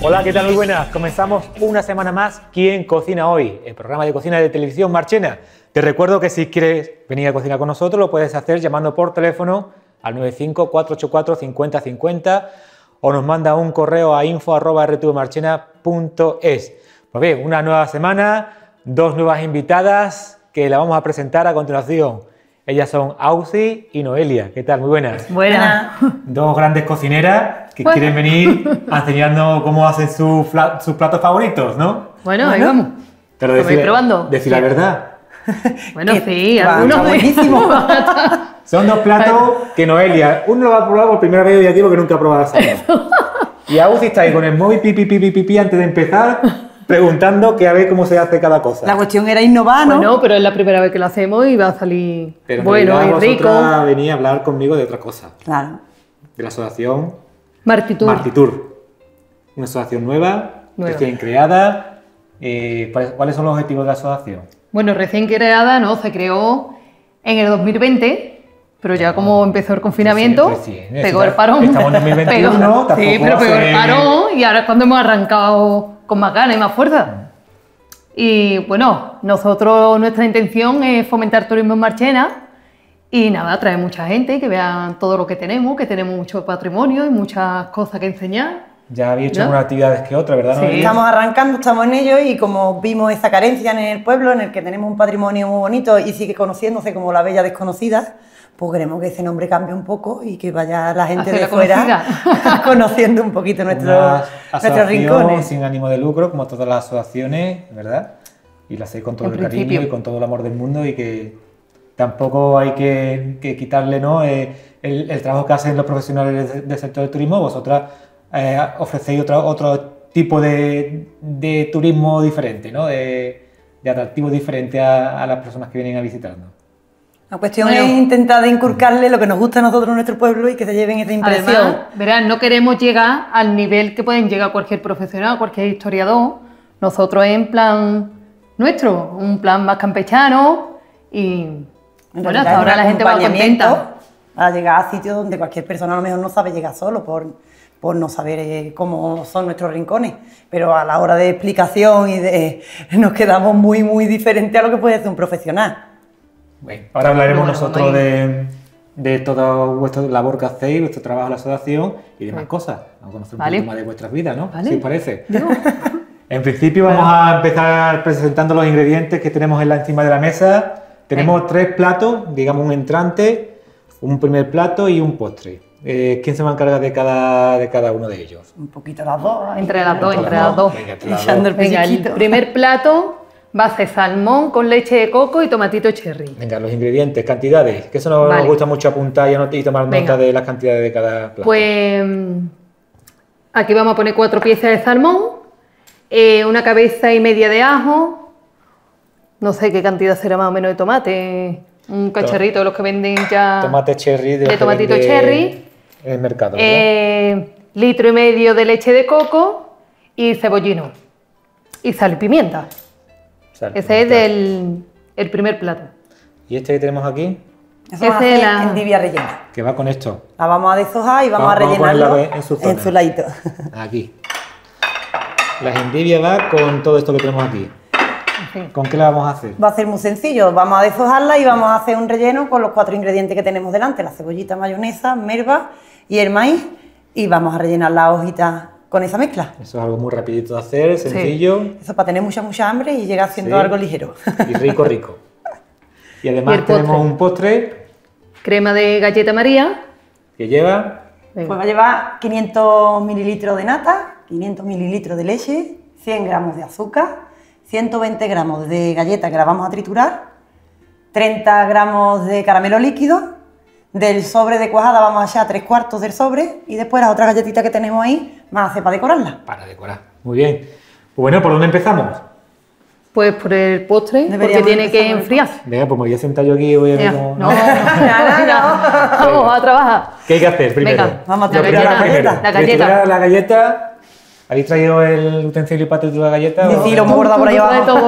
Hola, ¿qué tal? Muy buenas. Comenzamos una semana más ¿Quién cocina hoy? El programa de cocina de Televisión Marchena. Te recuerdo que si quieres venir a cocinar con nosotros lo puedes hacer llamando por teléfono al 95-484-5050 o nos manda un correo a info@rtvmarchena.es. Pues bien, una nueva semana, dos nuevas invitadas que la vamos a presentar a continuación. Ellas son Ausi y Noelia. ¿Qué tal? Muy buenas. Buenas. Dos grandes cocineras que quieren venir a enseñarnos cómo hacen sus platos favoritos, ¿no? Bueno, ahí vamos. Pero decir, probando. Decir la verdad. Bueno, sí, algunos buenísimos. Son dos platos que Noelia, uno lo va a probar por primera vez hoy aquí porque nunca ha probado la salsa. Y Ausi está ahí con el móvil pipi antes de empezar, preguntando que a ver cómo se hace cada cosa. La cuestión era innovar, ¿no? Bueno, pero es la primera vez que lo hacemos y va a salir pero bueno y rico. Venía a hablar conmigo de otra cosa. Claro. De la asociación Martitur. Una asociación nueva. Recién creada. ¿Cuáles son los objetivos de la asociación? Bueno, recién creada, ¿no? Se creó en el 2020, pero ya como empezó el confinamiento, pegó el parón. Estamos en 2021, sí, pero pegó el parón y ahora es cuando hemos arrancado con más ganas y más fuerza. Y bueno, nuestra intención es fomentar turismo en Marchena y nada, traer mucha gente que vean todo lo que tenemos mucho patrimonio y muchas cosas que enseñar. Ya habéis hecho unas actividades que otras, ¿verdad? Sí, estamos arrancando, estamos en ello y como vimos esa carencia en el pueblo, en el que tenemos un patrimonio muy bonito y sigue conociéndose como la Bella Desconocida, pues queremos que ese nombre cambie un poco y que vaya la gente de fuera conociendo un poquito nuestros rincones. Sin ánimo de lucro, como todas las asociaciones, ¿verdad? Y la hacéis con todo el cariño y con todo el amor del mundo y que tampoco hay que quitarle, ¿no? El trabajo que hacen los profesionales del sector del turismo. Vosotras ofrecéis otro tipo de turismo diferente, ¿no? De atractivo diferente a las personas que vienen a visitarnos. La cuestión es intentar inculcarle lo que nos gusta a nosotros en nuestro pueblo y que se lleven esa impresión. Además, verán, no queremos llegar al nivel que pueden llegar cualquier profesional, cualquier historiador. Nosotros en plan nuestro, un plan más campechano y bueno, hasta ahora la gente va contenta. Para llegar a sitios donde cualquier persona a lo mejor no sabe llegar solo por no saber cómo son nuestros rincones, pero a la hora de explicación nos quedamos muy diferentes a lo que puede hacer un profesional. Bueno, ahora hablaremos nosotros de toda vuestra labor que hacéis, vuestro trabajo en la asociación y demás cosas. Vamos a conocer un poquito más de vuestras vidas, ¿no? ¿Sí os parece? En principio vamos a empezar presentando los ingredientes que tenemos encima de la mesa. Tenemos tres platos, digamos un entrante, un primer plato y un postre. ¿Quién se va a encargar de cada uno de ellos? Un poquito las dos. Entre las dos. Venga, el primer plato va a ser salmón con leche de coco y tomatito cherry. Venga, los ingredientes, cantidades, que eso nos gusta mucho apuntar y tomar nota de las cantidades de cada plato. Pues aquí vamos a poner 4 piezas de salmón, una cabeza y media de ajo, no sé qué cantidad será más o menos de tomate, un cacharrito de los que venden ya tomate cherry de tomatito cherry. En el mercado, ¿verdad? Litro y medio de leche de coco y cebollino y sal y pimienta. Ese es el primer plato. ¿Y este que tenemos aquí? Eso va a ser la endivia rellena. ¿Qué va con esto? La vamos a deshojar y vamos a rellenarlo en su ladito. Aquí. La endivia va con todo esto que tenemos aquí. Sí. ¿Con qué la vamos a hacer? Va a ser muy sencillo. Vamos a deshojarla y vamos a hacer un relleno con los 4 ingredientes que tenemos delante. La cebollita, mayonesa, merva y el maíz. Y vamos a rellenar la hojita con esa mezcla. Eso es algo muy rapidito de hacer, sencillo. Sí. Eso es para tener mucha hambre y llegar haciendo algo ligero. Y rico. Y además tenemos un postre. Crema de galleta María. ¿Que lleva? Pues va a llevar 500 mililitros de nata, 500 mililitros de leche, 100 gramos de azúcar, 120 gramos de galleta que la vamos a triturar, 30 gramos de caramelo líquido. Del sobre de cuajada vamos a echar 3/4 del sobre y después las otras galletitas que tenemos ahí van a hacer para decorarla. Para decorar. Muy bien. Pues bueno, ¿por dónde empezamos? Pues por el postre, porque tiene que enfriar. Venga, pues me voy a sentar yo aquí y voy a ver cómo... No. Vamos a trabajar. ¿Qué hay que hacer primero? Venga, vamos a triturar la galleta. La galleta. ¿Habéis traído el utensilio para triturar la galleta? Sí, lo hemos guardado por ahí abajo.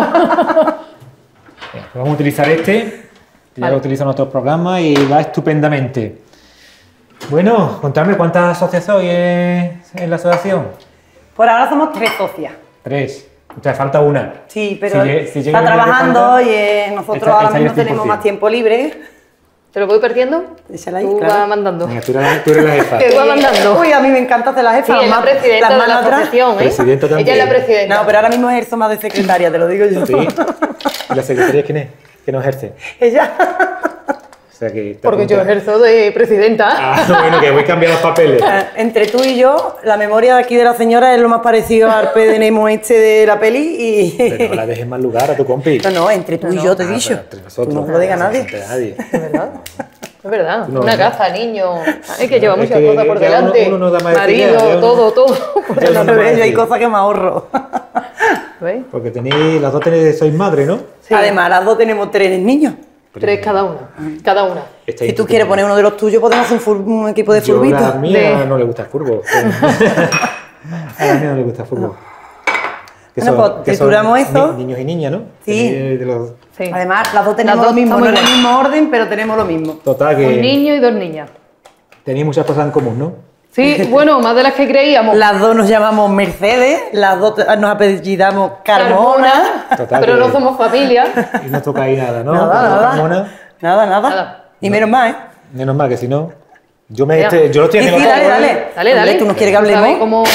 Pues vamos a utilizar este. Ya lo utilizo en otros programas y va estupendamente. Bueno, contadme, ¿cuántas socias sois en la asociación? Por ahora somos 3 socias. 3. O sea, falta una. Sí, pero si está trabajando y nosotros ahora mismo tenemos más tiempo libre. ¿Te lo voy perdiendo? Échala ahí, Tú claro. vas mandando. Venga, tú eres la jefa. Te vas mandando. Uy, a mí me encanta hacer las jefas. Sí, es la presidenta de la asociación, ¿eh? Presidenta también. Ella es la presidenta. No, pero ahora mismo ejerzo más de secretaria, te lo digo yo. Sí. ¿Y la secretaria quién es? ¿Que no ejerce? Ella. O sea que... Porque yo ejerzo de presidenta. Ah, bueno, que voy a cambiar los papeles. Entre tú y yo, la memoria de aquí de la señora es lo más parecido al pez de Nemo este de la peli y... Pero no la dejes más lugar a tu compi. No, entre tú y yo te he dicho. Entre nosotros. Tú no lo diga nadie. Entre nadie. Es verdad. Es verdad. No, Una no. casa, niño. Es que lleva Es muchas que cosas por ya delante. uno da más de Marido, idea, ya todo. Ya No, no no, más hay decir. cosas que me ahorro. ¿Veis? Porque las dos sois madre, ¿no? Sí. Además, las dos tenemos 3 niños. 3 cada una. Cada una. Si tú quieres poner uno de los tuyos, podemos hacer un equipo de Yo, a la furbito. mía no le gusta el furbo. A la mía no le gusta el furbo. Bueno, pues trituramos eso. Niños y niñas, ¿no? Sí. De los... Sí. Además, las dos tenemos Las dos lo mismo, no estamos en el igual. mismo orden, pero tenemos lo mismo. Total, que Un niño y 2 niñas. tenéis muchas cosas en común, ¿no? Sí, bueno, más de las que creíamos. Las dos nos llamamos Mercedes, las dos nos apellidamos Carmona. Total, pero que- no somos familia. Y no toca ahí nada, ¿no? Nada. Carmona, Nada. Y menos mal, ¿eh? menos mal que si no... Yo lo Mira. estoy Y haciendo sí, todo, dale, ¿eh? dale. Dale, Hombre, dale. ¿tú no quieres que hablemos? ¿Sabes cómo?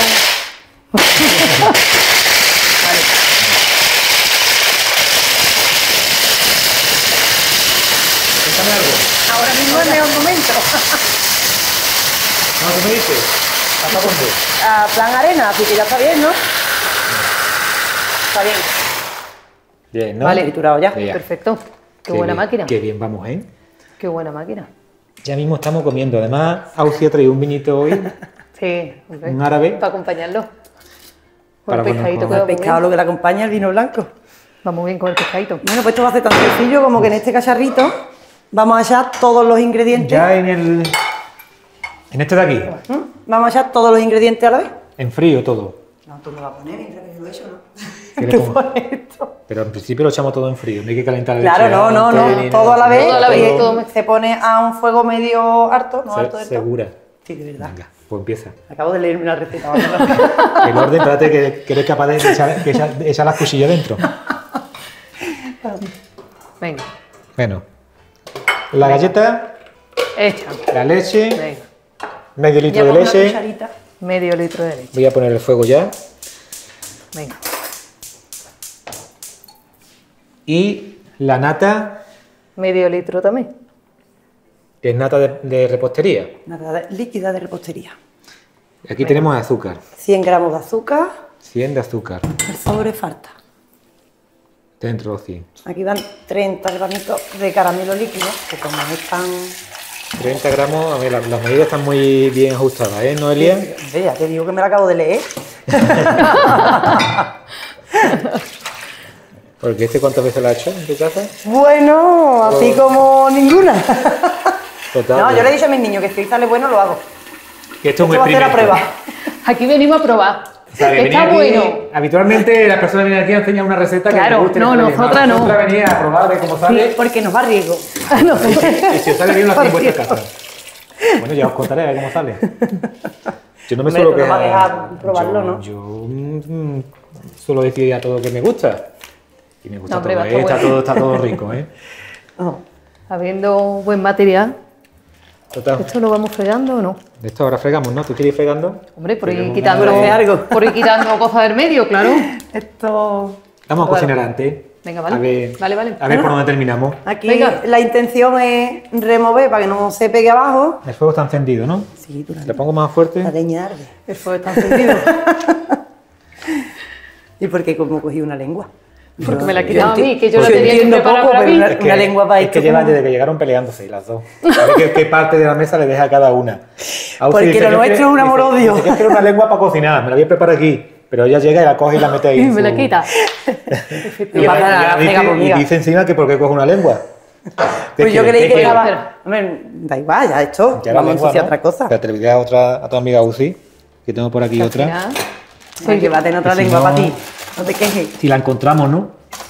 Cuéntame algo. Ahora mismo es el mejor momento. No, ¿qué me dices? ¿Hasta dónde? A plan arena, así que ya está bien, ¿no? Está bien. Bien, ¿no? Vale, triturado ya. Ya. Perfecto. Qué buena bien, máquina. Qué bien vamos, ¿eh? Qué buena máquina. Ya mismo estamos comiendo. Además, Ausi ha traído un vinito hoy, Sí, hombre. un árabe. Para acompañarlo. Con Para el pescadito ponernos que El va muy pescado bien. lo que le acompaña es el vino blanco. Va muy bien con el pescadito. Bueno, pues esto va a ser tan sencillo como que en este cacharrito vamos a echar todos los ingredientes. Ya en este de aquí, Vamos a echar todos los ingredientes a la vez. en frío todo. No, tú me vas a poner mientras que yo lo he hecho, ¿no? ¿Qué le pongo? Pero en principio lo echamos todo en frío, no hay que calentar el Claro, no, todo a la vez. Todo a la vez, y todo mezclado. se pone a un fuego medio harto, no alto del todo. Segura. Sí, de verdad. Venga, pues empieza. Acabo de leerme la receta. El orden, espérate que eres capaz de echar las cuchillas dentro. Venga, Bueno, la galleta, echa. la leche, Venga. medio litro de leche. Medio litro de leche. Voy a poner el fuego ya. Venga. Y la nata, Medio litro también. que es nata de repostería. Nada líquida de repostería. Aquí tenemos azúcar, 100 gramos de azúcar, 100 de azúcar, el sobre falta. dentro los 100. Aquí van 30 gramitos de caramelo líquido, que como están... 30 gramos, a ver, las medidas están muy bien ajustadas, ¿eh, Noelia? Hombre, ya te digo que me la acabo de leer. Porque ¿cuántas veces la has hecho en tu casa? Bueno, así como ninguna. Total. No, yo pues, le he dicho a mis niños que si sale bueno lo hago. que esto es un Esto va a ser a experimento. prueba. Aquí venimos a probar. O sea, que venir Está aquí- bueno. Habitualmente las personas vienen aquí a enseñar una receta que Claro, les guste. no, les sale bien. nosotras no. Nosotras venir a probar de cómo sale. Porque nos va riesgo. No. Y si os sale bien, lo hacéis en vuestra Por casa. Bueno, ya os contaré a ver cómo sale. Yo no me Hombre, suelo tú no vas a quejar. dejar probarlo, ¿no? Yo suelo decir a todo que me gusta. Y me gusta No, hombre, todo, va a estar bueno. está todo rico, ¿eh? Oh. Habiendo buen material, Total. ¿esto lo vamos fregando o no? De esto ahora fregamos, ¿no? ¿Tú quieres ir fregando? Hombre, por ir Fregamos quitando, hacer algo. por ir quitando cosas del medio, claro. Esto... Vamos a Vale. cocinar antes. Venga, vale. A ver, Vale. A ver por dónde terminamos. Aquí Venga. la intención es remover para que no se pegue abajo. El fuego está encendido, ¿no? Sí, durante Le pongo más fuerte. la leña arde. El fuego está encendido. ¿Y por qué como cogí una lengua? Porque me la Yo quitaba a mí, enti- que yo la yo tenía que entiendo preparar poco, para pero mí. una lengua para es esto que llevan como- desde que llegaron peleándose las dos. A ver qué parte de la mesa le deja a cada una. Ausi Porque dice, lo "Yo nuestro quiero- es un amor-odio". dice, "Yo quiero una lengua para cocinar, me la voy a preparar aquí". Pero ella llega y la coge y la mete ahí. Y en me la su- quita. Y, No pasa nada, dice, venga, pues, y mira. dice encima que por qué coge una lengua. Pues yo creí que quieres? estaba... Hombre, da igual, ya esto. Ya la Vamos a lengua, ensuciar ¿no? otra cosa. Espérate, le voy a dar a tu amiga Ausi, que tengo por aquí Al otra. final, Sí, que va a tener otra Que si lengua no- para ti. No te quejes. Si la encontramos, ¿no?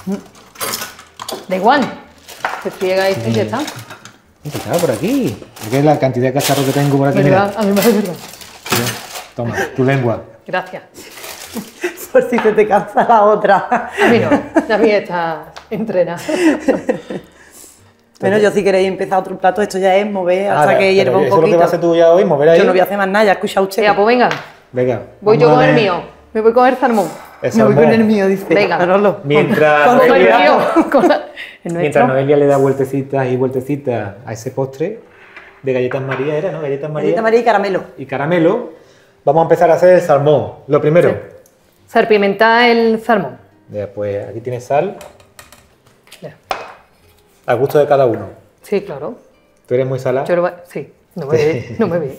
da igual. Se friega esto y ya está. Está por aquí. Es que la cantidad de cacharros que tengo por aquí. ¿Verdad? Mira. A mí me hace verdad. Toma, tu lengua. Gracias. Por si se te cansa la otra. A mí no, la mía está entrenada. Bueno, yo si queréis empezar otro plato, esto ya es mover hasta que hierva un poquito. Eso es lo que vas a hacer tú ya hoy, mover ahí. Yo no voy a hacer más nada, ya escucha usted. Ya, pues venga. Venga. Voy yo con el mío. Me voy con el salmón. Me voy con el mío, dice. Venga. Manolo. Mientras Mientras Noelia le da vueltecitas y vueltecitas a ese postre de galletas María, ¿era, no? Galletas María. Galletas María y caramelo. Y caramelo. Vamos a empezar a hacer el salmón. Lo primero. Sí. Salpimentar el salmón. Ya, pues aquí tienes sal. Ya. A gusto de cada uno. Sí, claro. ¿Tú eres muy salada? Sí, no me ve, no me ve.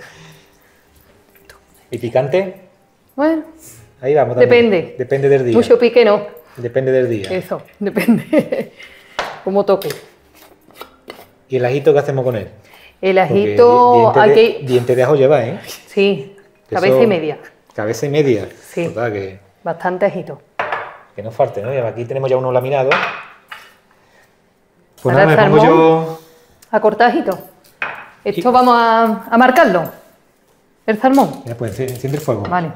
¿Y picante? Bueno, Ahí vamos también. depende. Depende del día. Mucho pique no. Depende del día. Eso, depende. Como toque. ¿Y el ajito qué hacemos con él? El ajito Porque hay que... diente de ajo lleva, ¿eh? Sí, Eso- cabeza y media. Cabeza y media. Sí. Total, que Bastante ajito. no falte, ¿no? Y aquí tenemos ya uno laminado. Pues Ahora nada, me el pongo salmón. yo... A cortar ajito. Esto vamos a marcarlo. El salmón. Mira, pues enciende el fuego. Vale.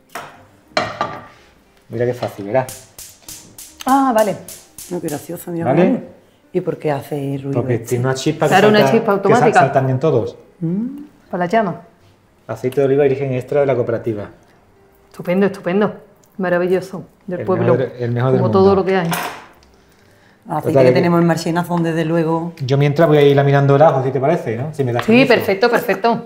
Mira qué fácil, verás. Ah, vale. No, qué gracioso, mi ¿Vale? amor. ¿Y por qué hace ruido? Porque tiene una chispa Claro, una salta- chispa automática. que saltan bien todos. Para la llama. Aceite de oliva virgen extra de la cooperativa. Estupendo, estupendo. Maravilloso. Del El pueblo. mejor- el mejor del Como mundo. todo lo que hay. Aceite Total, que que- tenemos en Marchena son desde luego... Yo mientras voy a ir laminando el ajo, si te parece, ¿no? Si me das Sí, permiso. perfecto, perfecto.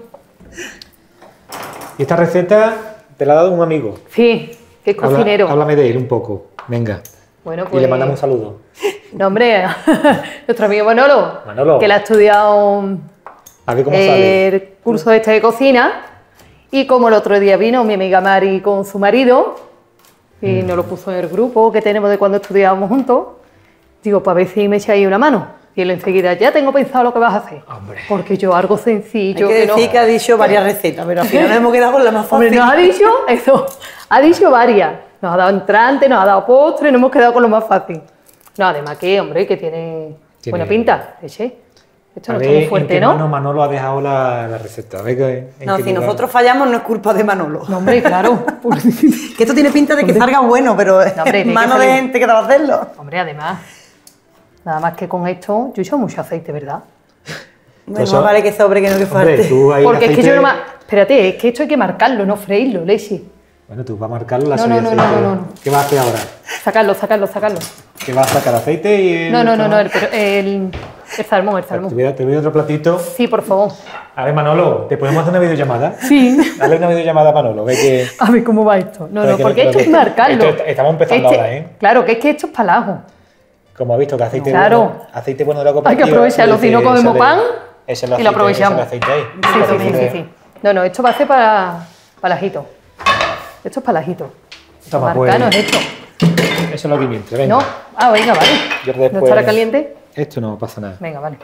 Y esta receta te la ha dado un amigo. Sí, que es cocinero. Háblame de él un poco. Venga. Bueno, Y pues... le mandamos un saludo. No, hombre, nuestro amigo Manolo, Manolo. que le ha estudiado A ver cómo sale. el curso este de cocina, y como el otro día vino mi amiga Mari con su marido, y nos lo puso en el grupo que tenemos de cuando estudiábamos juntos, digo, para ver si me echáis una mano. Y él enseguida, ya tengo pensado lo que vas a hacer. Hombre. Porque yo algo sencillo... Hay que decir no... que ha dicho varias recetas, pero al final nos hemos quedado con la más Hombre, fácil. nos ha dicho eso, ha dicho varias. Nos ha dado entrante, nos ha dado postre, nos hemos quedado con lo más fácil. No, además que, hombre, que tiene buena pinta. Eche. Esto no A está ver muy fuerte, en qué ¿no? mano Manolo ha dejado la receta. A ver en No, qué si lugar. nosotros fallamos no es culpa de Manolo. No, hombre, claro. Que esto tiene pinta de que salga bueno, pero No, hombre, es tiene mano que de salir. gente que te va a hacerlo. Hombre, además, nada más que con esto, yo he hecho mucho aceite, ¿verdad? Bueno, Eso- más vale que sobre que no que Hombre, falte. tú ahí Porque es que aceite- yo no más... Espérate, es que esto hay que marcarlo, no freírlo, leche. Bueno, tú vas a marcarlo la No, soya no, aceite. no. ¿Qué vas a hacer ahora? Sacarlo, sacarlo, sacarlo. ¿Qué vas a sacar? ¿Aceite y...? No, el salmón, el salmón. Te voy a otro platito. Sí, por favor. A ver, Manolo, ¿te podemos hacer una videollamada? Sí. Dale una videollamada a Manolo, ve que... A ver cómo va esto. No, Pero no, que- porque pero esto que- es marcarlo. estamos empezando ahora, ¿eh? Claro, que es que esto es para el ajo. Como ha visto que aceite, Claro. bueno, aceite bueno de la Hay que cooperativa... aprovecharlo, si no comemos échale- pan échale y lo aceite, aprovechamos. échale aceite ahí. Sí. No, no, esto va a ser para el ajito. Esto es para el ajito. Toma, Marcano pues. es esto. Eso lo que mientras, venga. ¿No? Ah, venga, vale. Yo ¿No después- estará caliente? Esto no pasa nada. Venga, vale.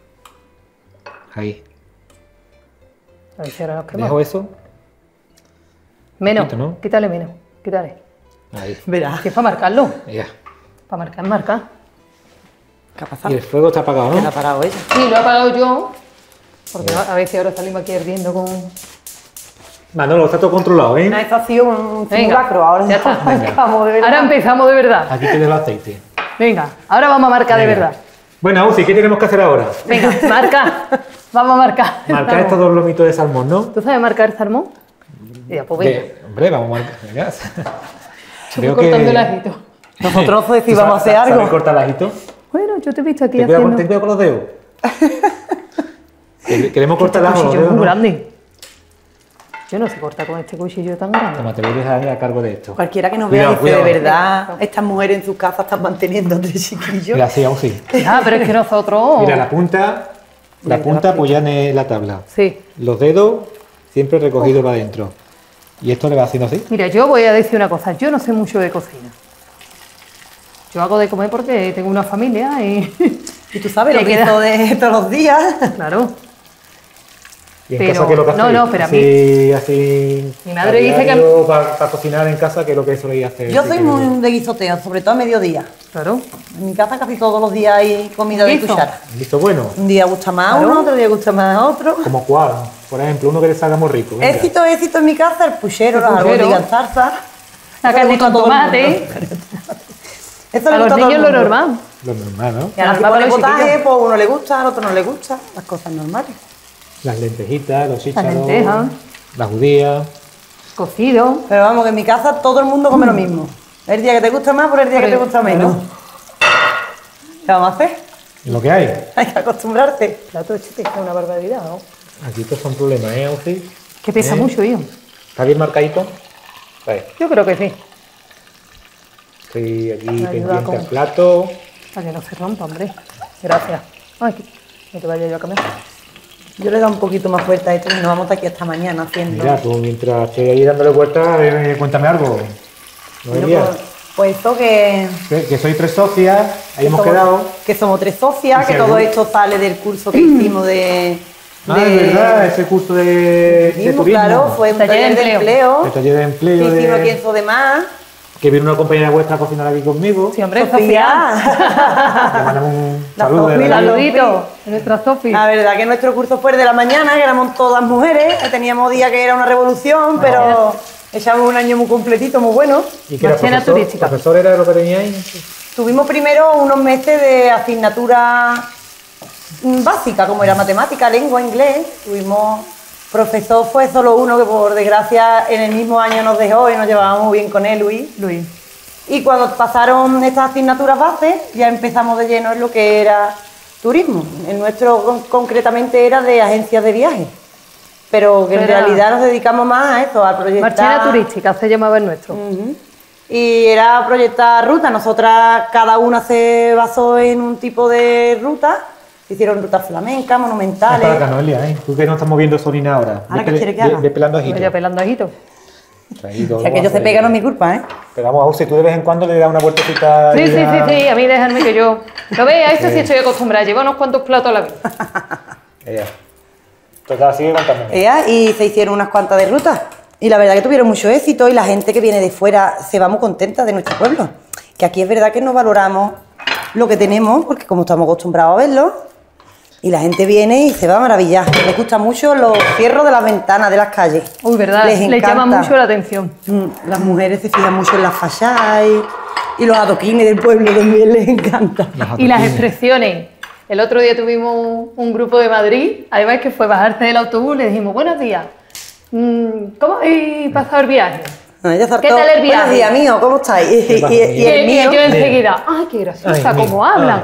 Ahí. A ver si ahora nos quemamos. ¿Dejo eso? Menos. poquito, ¿no? Quítale menos. Quítale. Ahí. Verás. Si es para marcarlo. Ya. Para marcar, marcar. ¿Qué ha pasado? Y el fuego está apagado, ¿Qué ¿no? ha parado ella? Sí, lo he apagado yo. Porque a ver si ahora salimos aquí ardiendo con... Manolo, está todo controlado, ¿eh? Esto ha sido un Venga, simulacro, ahora ya está. Vamos, de verdad. Ahora empezamos de verdad. Aquí tienes el aceite. Venga, ahora vamos a marcar de Venga. verdad. Bueno, Uzi, ¿qué tenemos que hacer ahora? Venga, marca. Vamos a marcar. Marcar estos dos lomitos de salmón, ¿no? ¿Tú sabes marcar salmón? Ya, pues venga. Hombre, vamos a marcar. Venga. Yo voy cortando el ajito. Nosotros ¿Tú decimos vamos a hacer ¿Sabes algo. cortar el ajito? Bueno, yo te he visto aquí Ten cuidado, haciendo... ten cuidado con los dedos. Queremos cortar el ajo, los cuchillo dedos, muy ¿no? grande. Yo no sé cortar con este cuchillo tan grande. Toma, te voy a dejar a cargo de esto. Cualquiera que nos vea Cuidado, dice, de cuidado. verdad, estas mujeres en sus casas están manteniendo a tres chiquillos. Mira, sí, Uzi. Ah, pero es que nosotros... Mira, la punta apoyada en la tabla. Sí. Los dedos siempre recogidos para adentro. Y esto le va haciendo así. Mira, yo voy a decir una cosa. Yo no sé mucho de cocina. Yo hago de comer porque tengo una familia y... Y tú sabes ¿Qué lo que queda? hizo de todos los días. Claro. ¿Y en Pero- casa qué es lo que no, hacéis? no, pero a Así, Mi madre dice que- Para cocinar en casa, ¿qué es lo que soléis hacer? Yo soy muy de guisoteo, sobre todo a mediodía. Claro. En mi casa casi todos los días hay comida de ¿Guiso? cuchara. ¿Listo bueno? Un día gusta más Claro. uno, otro día gusta más otro. ¿Como cuál? Por ejemplo, uno que le salga muy rico. venga. Éxito en mi casa, el puchero, El las puchero. albóndigas en salsa. La carne con tomate. Esto a los niños lo normal. Lo normal, ¿no? Y ahora si pone potaje, pues a uno le gusta, al otro no le gusta. Las cosas normales. Las lentejitas, los chícharos, Las lentejas. las judías. Cocido. Pero vamos, que en mi casa todo el mundo come lo mismo. El día que te gusta más por el día que te gusta menos. ¿Qué vamos a hacer? Lo que hay. Hay que acostumbrarte. Plato de chiste es una barbaridad, ¿no? Aquí todos son problemas, ¿eh, Ausi? Que pesa mucho, hijo. ¿Está bien marcadito? Ahí. Yo creo que sí. Estoy aquí pendiente al plato. Para que no se rompa, hombre. Gracias. Ay, no te vaya yo a comer. Yo le he dado un poquito más fuerte a esto y nos vamos de aquí hasta mañana haciendo. Mira, tú mientras estoy ahí dándole vueltas, cuéntame algo. Bueno, pues esto que soy 3 socias, ahí hemos quedado. Que somos 3 socias, que todo esto sale del curso que hicimos de... es verdad, ese curso de turismo. Claro, fue un taller de empleo. El taller de empleo. Que hicimos aquí en Sodemar. Que viene una compañera vuestra a cocinar aquí conmigo. Sí, hombre, Sofía. Le mandamos un saludo. Un saludito a nuestra Sofi. La verdad que nuestro curso fue de la mañana, que éramos todas mujeres. Teníamos días que era una revolución, pero echamos un año muy completito, muy bueno. ¿Y qué era profesor era lo que teníais? Tuvimos primero unos meses de asignatura básica, como era matemática, lengua, inglés. Tuvimos... Profesor fue solo uno que por desgracia en el mismo año nos dejó y nos llevábamos muy bien con él, Luis. Y cuando pasaron estas asignaturas bases ya empezamos de lleno en lo que era turismo. El nuestro concretamente era de agencias de viajes, pero que en realidad nos dedicamos más a esto, a proyectar... Marchena turística se llamaba el nuestro. Y era proyectar rutas. Nosotras cada una se basó en un tipo de ruta. Hicieron rutas flamencas, monumentales. Para acá, Noelia, ¿eh? Tú que no estás moviendo Solina ahora. ¿Ahora qué quiere que haga? Ve pelando ajitos. Vaya pelando ajitos. Si aquello se pega no es mi culpa, ¿eh? Pero vamos, Ausi, tú de vez en cuando le das una vueltecita. Sí, a mí déjame que yo... Lo veis, a esto sí estoy acostumbrada. Llevo unos cuantos platos a la vez. Total, sigue contándome. Y se hicieron unas cuantas de rutas. Y la verdad que tuvieron mucho éxito y la gente que viene de fuera se va muy contenta de nuestro pueblo. Que aquí es verdad que no valoramos lo que tenemos, porque como estamos acostumbrados a verlo, y la gente viene y se va a maravillar. Les gusta mucho los cierros de las ventanas de las calles. Uy, verdad, les llama mucho la atención. Las mujeres se fijan mucho en las fachadas y los adoquines del pueblo también les encanta. Y las expresiones. El otro día tuvimos un grupo de Madrid, además que fue bajarse del autobús, le dijimos, buenos días, ¿cómo habéis pasado el viaje? ¿Qué tal el viaje? Buenos días, mío, ¿cómo estáis? Y el mío. Y yo enseguida, ¡ay, qué graciosa, cómo hablan!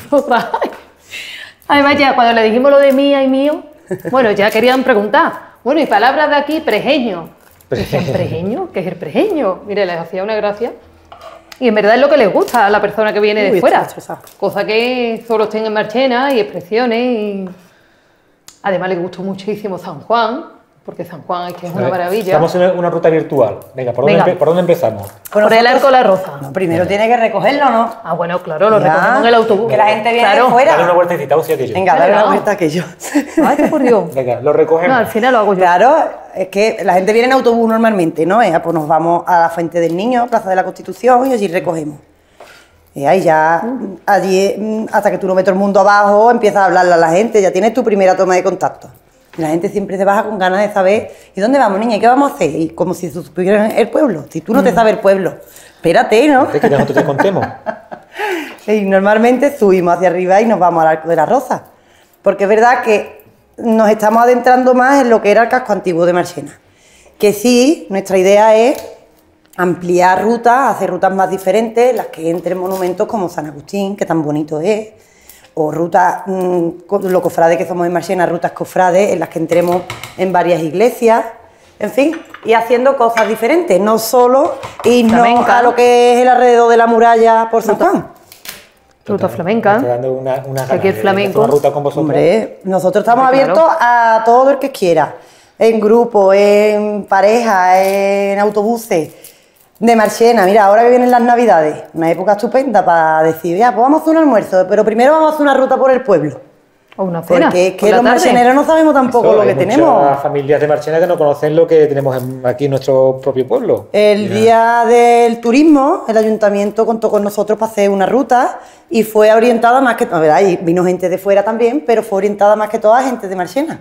Además, ya cuando le dijimos lo de mía y mío, bueno, ya querían preguntar, bueno, y palabras de aquí, prejeño. Decían, ¿prejeño? ¿Qué es el prejeño? Mire, les hacía una gracia. Y en verdad es lo que les gusta a la persona que viene de fuera. Cosa que solo estén en Marchena y expresiones. Y... Además, les gustó muchísimo San Juan, porque San Juan es que es una maravilla. Estamos en una ruta virtual. Venga, ¿por dónde empezamos? Por el Arco de la Roza. No, primero tiene que recogerlo, ¿no? Ah, bueno, claro, lo recogemos en el autobús. Que la gente viene de fuera. Dale una vueltecita, o sea que yo. Venga, dale una vuelta que yo. Ay, qué por Dios. Venga, lo recogemos. No, al final lo hago yo. Claro, es que la gente viene en autobús normalmente, ¿no? Pues nos vamos a la Fuente del Niño, Plaza de la Constitución, y allí recogemos. Y ahí ya, allí, hasta que tú no ves todo el mundo abajo, empiezas a hablarle a la gente, ya tienes tu primera toma de contacto. Y la gente siempre se baja con ganas de saber, ¿y dónde vamos, niña? ¿Y qué vamos a hacer? Y como si supieran el pueblo. Si tú no te sabes el pueblo, espérate, ¿no? ¿Qué quieres que te contemos? Y normalmente subimos hacia arriba y nos vamos al Arco de la Roza. Porque es verdad que nos estamos adentrando más en lo que era el casco antiguo de Marchena. Que sí, nuestra idea es ampliar rutas, hacer rutas más diferentes, las que entren monumentos como San Agustín, que tan bonito es, o rutas, los cofrades que somos en Marchena, rutas cofrades, en las que entremos en varias iglesias, en fin, y haciendo cosas diferentes, no solo irnos a lo que es el alrededor de la muralla por San Juan. Ruta flamenca. Aquí el flamenco. Una ruta con vosotros. Hombre, nosotros estamos abiertos a todo el que quiera, en grupo, en pareja, en autobuses. De Marchena, mira, ahora que vienen las Navidades, una época estupenda para decir, ya, pues vamos a hacer un almuerzo, pero primero vamos a hacer una ruta por el pueblo. O una cena. Porque es que los marcheneros no sabemos tampoco lo que tenemos. Hay muchas familias de Marchena que no conocen lo que tenemos aquí en nuestro propio pueblo. El día del turismo, el ayuntamiento contó con nosotros para hacer una ruta y fue orientada más que... La verdad, y vino gente de fuera también, pero fue orientada más que todo a gente de Marchena.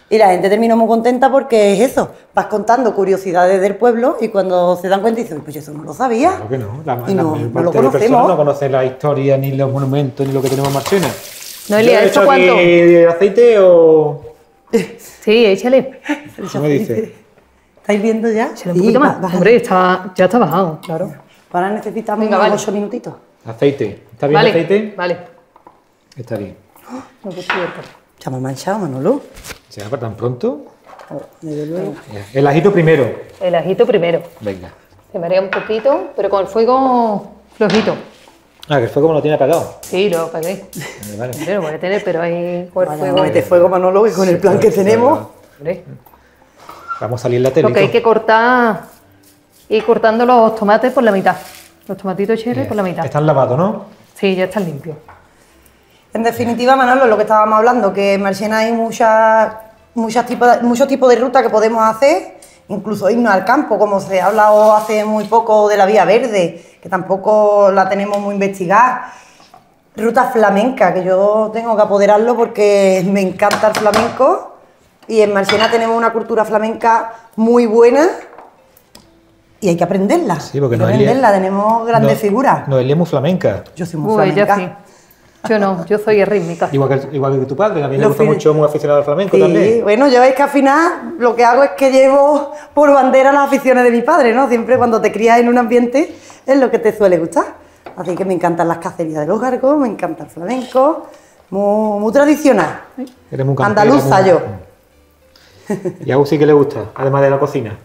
Y la gente terminó muy contenta porque es eso, vas contando curiosidades del pueblo y cuando se dan cuenta dicen, pues eso no lo sabía. Claro que no, la no mayor lo parte de personas conocemos. no conocen la historia, ni los monumentos, ni lo que tenemos en Marchena. Noelia, ¿esto cuánto? ¿De aceite o...? Sí, échale. ¿Qué me dice? ¿Estáis viendo ya? Échale un poquito más. Hombre, ya está bajado, claro. Ahora necesitamos Venga, unos vale. 8 minutitos. Aceite. ¿Está bien Vale, el aceite? vale. Está bien. No, pues cierto. Se me ha manchado, Manolo. ¿Se va para tan pronto? Desde luego. El ajito primero. El ajito primero. Venga. Se marea un poquito, pero con el fuego flojito. Ah, que el fuego me lo tiene apagado. Sí, lo apagué. Vale. Hombre, lo voy a tener, pero ahí con el Vaya, fuego. no mete fuego, Manolo, que con el plan que tenemos. Hombre, Vamos a salir la tele. lo que hay que cortar, ir cortando los tomates por la mitad. Los tomatitos cherry por la mitad. Están lavados, ¿no? Sí, ya están limpios. En definitiva, Manolo, lo que estábamos hablando, que en Marchena hay muchos tipos de rutas que podemos hacer, incluso irnos al campo, como se ha hablado hace muy poco de la Vía Verde, que tampoco la tenemos muy investigada. Ruta flamenca, que yo tengo que apoderarlo porque me encanta el flamenco y en Marchena tenemos una cultura flamenca muy buena y hay que aprenderla. Sí, porque hay que Noelia- aprenderla, tenemos grandes figuras. Noelia es muy flamenca. Yo soy muy Uy, flamenca. ya sí. Yo no, yo soy rítmica. Igual que tu padre, también le Los gusta fines- mucho, muy aficionado al flamenco Sí, también. bueno, yo veis que al final lo que hago es que llevo por bandera las aficiones de mi padre, ¿no? Siempre cuando te crías en un ambiente es lo que te suele gustar. Así que me encantan las cacerías de los gargos, me encanta el flamenco, muy tradicional. Eres muy campera, Andaluza muy- yo. Y a Agus sí que le gusta, además de la cocina.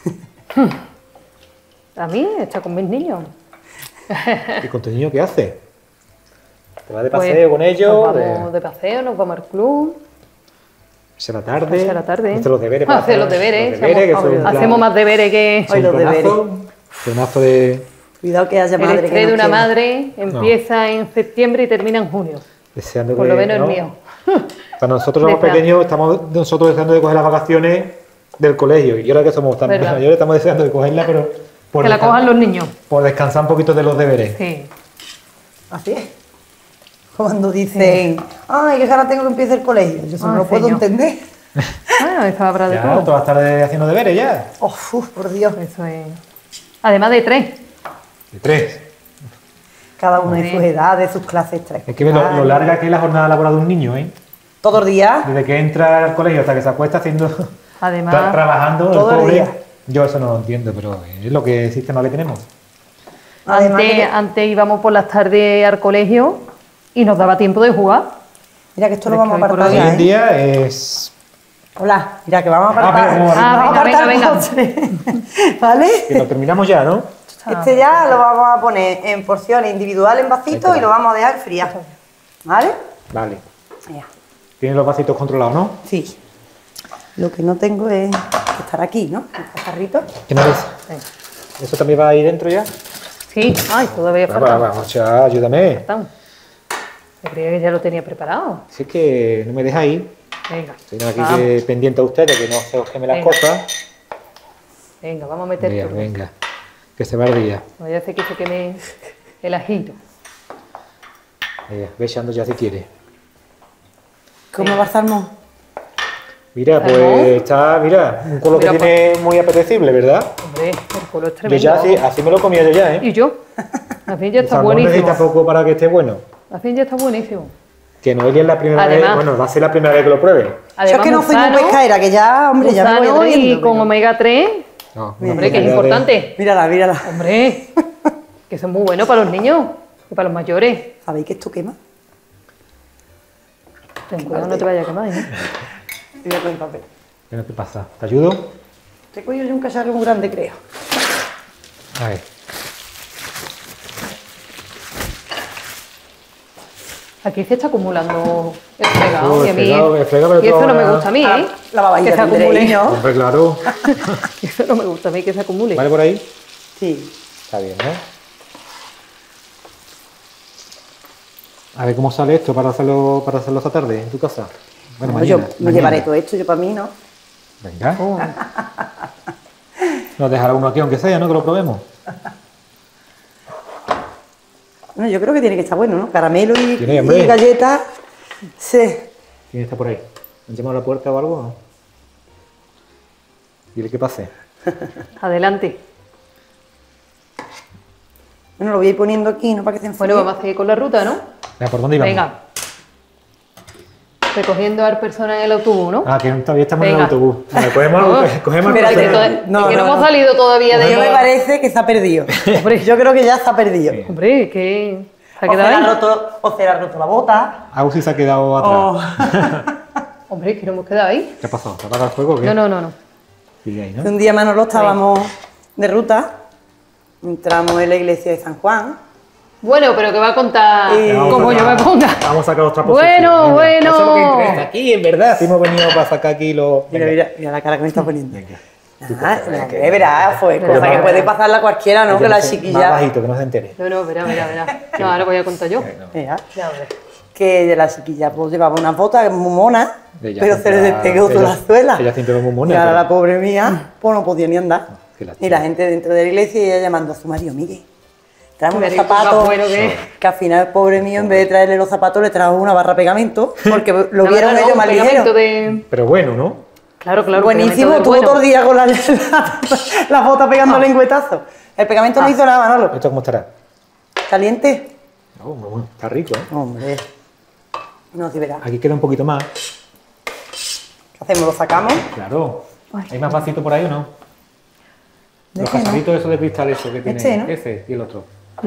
A mí está con mis niños. ¿Y con tu niño qué hace? ¿Te vas de Pues, paseo con ellos? Nos vamos de paseo, nos vamos al club. ¿Se la tarde? Hacer la tarde. Hacer los deberes. para Hacer los hacer deberes. que son un plan- Hacemos más deberes que son Hoy los un deberes. Planazo de... Cuidado que haya el madre que estrés no de una quiera. madre. Empieza en septiembre y termina en junio. Deseando Por que, lo menos ¿no? el mío. Para nosotros los De plan. pequeños estamos nosotros deseando de coger las vacaciones del colegio. Y ahora que somos tan ¿Verdad? mayores estamos deseando de cogerla, pero por, Que la cojan los niños. por descansar un poquito de los deberes. Sí. Así es. Cuando dicen, ay, que ahora tengo que empezar el colegio. Yo eso no Ay, lo puedo señor. entender. Bueno, eso habrá de Ya, todo. todas las tardes haciendo deberes ya. Oh, uf, por Dios. Eso es. Además de 3. De 3. Cada uno de Sí. sus edades, sus clases extra. Es que ve lo larga que es la jornada laboral de un niño, ¿eh? Todos los días. Desde que entra al colegio hasta que se acuesta haciendo... Además, trabajando, el todo el pobre. día. Yo eso no lo entiendo, pero es lo que el sistema que tenemos. Además de que- antes íbamos por las tardes al colegio y nos daba tiempo de jugar. Mira que esto lo Es vamos a que hoy por apartar hoy Hoy ya, en ¿eh? día es... Hola, mira que vamos a Ah, apartar. venga, vamos a venga, apartar venga, postre. ¿Vale? que lo terminamos ya, ¿no? Este ya lo vamos a poner en porciones individuales, en vasitos y lo vamos a dejar enfriar. ¿Vale? Vale. Ya. Tienes los vasitos controlados, ¿no? Sí. Lo que no tengo es estar aquí, ¿no? El cacharrito. ¿Qué me ves? ¿Eso también va ahí dentro ya? Sí, ay, todavía falta. Vamos, chaval, ayúdame. Faltan. Yo creía que ya lo tenía preparado. Si es que no me dejáis. Venga. Estoy aquí vamos. pendiente a ustedes, que no se os quemen las Venga. cosas. Venga, vamos a meter Venga, todo. venga. Que se va el día. No vaya a hacer que se queme el ajito. Venga, ve echando ya si quiere. ¿Cómo va el salmón? Mira, pues ¿Salmón? está, mira, un color que Mira, tiene muy apetecible, ¿verdad? Hombre, el color es Yo tremendo. ya así me lo comía yo ya, ¿eh? ¿Y yo? Al fin ya El está salmón buenísimo. necesita poco para que esté bueno. Al fin ya está buenísimo. Que Noelia es la primera vez, Además- bueno, va a ser la primera vez que lo pruebe. Yo Además, es que no soy muy gusano, pescaera, que ya, hombre, ya me voy gusano atreviendo. y con pero- omega 3. No, Hombre, que es importante. Mírala, mírala. Hombre, que son muy buenos para los niños y para los mayores. ¿Sabéis que esto quema? Ten cuidado, no te vayas a quemar, ¿eh? Mira con el papel. ¿Qué te pasa? ¿Te ayudo? Te cojo yo un cacharro muy grande, creo. A ver. Aquí se está acumulando el fregado. Oh, y a mí, el fregado, pero y eso todo no me ahora- gusta a mí, ¿eh? La babilla que se acumule. tendréis, ¿no? Hombre, claro. Eso no me gusta a mí, que se acumule. ¿Vale por ahí? Sí. Está bien, ¿no? A ver cómo sale esto para hacerlo esta tarde en tu casa. Bueno, Bueno, yo mañana. me llevaré todo esto, yo para mí, ¿no? Venga. Oh, Nos dejará uno aquí, aunque sea, ¿no? Que lo probemos. Bueno, yo creo que tiene que estar bueno, ¿no? Caramelo Tiene, hombre. y galletas. Sí. ¿Quién está por ahí? ¿Han llamado a la puerta o algo? Dile que pase. Adelante. Bueno, lo voy a ir poniendo aquí, ¿no? Para que se enfríe. Bueno, vamos a seguir con la ruta, ¿no? Venga, ¿por dónde íbamos? Venga. Recogiendo a la persona en el autobús, ¿no? Ah, que todavía estamos en el Venga. autobús. Vale, cogemos Mira, el que coche. no, que no no, hemos no. salido todavía A mí me de... parece que se ha perdido. Hombre. Yo creo que ya se ha perdido. Hombre, que... ¿Se ha O quedado ahí? o se le ha roto la bota. Agus sí se ha quedado atrás. Hombre, que no hemos quedado ahí. ¿Qué ha pasado? ¿Te ha apagado el fuego o qué? No. Sigue ahí, ¿no? Un día Manolo estábamos de ruta, entramos en la iglesia de San Juan. Bueno, pero que va a contar como yo me ponga. Vamos a sacar los trapos. Bueno, sucios, venga. bueno. Eso es lo que interesa aquí, en verdad. Si hemos venido para sacar aquí los... Mira, Venga. mira la cara que me está poniendo. Venga. Verás, fue Pero cosa que vamos. puede pasarla cualquiera, ¿no? Yo Que la sé, chiquilla... Más bajito, que no se entere. No, verá. No, ahora voy a contar yo. Mira, Ya veré. que la chiquilla pues llevaba unas botas muy monas, Ella pero se le siempre despegó va- toda la suela. ella siempre va muy mona, Y ahora pero- la pobre mía, pues no podía ni andar. qué lástima. Y la gente dentro de la iglesia y ella llamando a su marido, mire, traemos unos Mira, qué zapatos, bueno que- que al final, pobre mío, en vez de traerle los zapatos, le trajo una barra de pegamento, porque lo La vieron verdad, ellos no, más un pegamento ligero. de... Pero bueno, ¿no? Claro, Buenísimo, pegamento estuvo de todo el bueno. día con las botas pegando lengüetazos. El pegamento no hizo nada, Manolo. ¿Esto cómo estará? ¿Caliente? No, muy bueno. Está rico, ¿eh? Hombre. No, sí verás. Aquí queda un poquito más. ¿Qué hacemos? ¿Lo sacamos? Claro. Ay. ¿Hay más vasito por ahí o no? ¿De Los qué, no? casaditos esos de cristal, eso que tiene. Este, ¿no? Ese y el otro.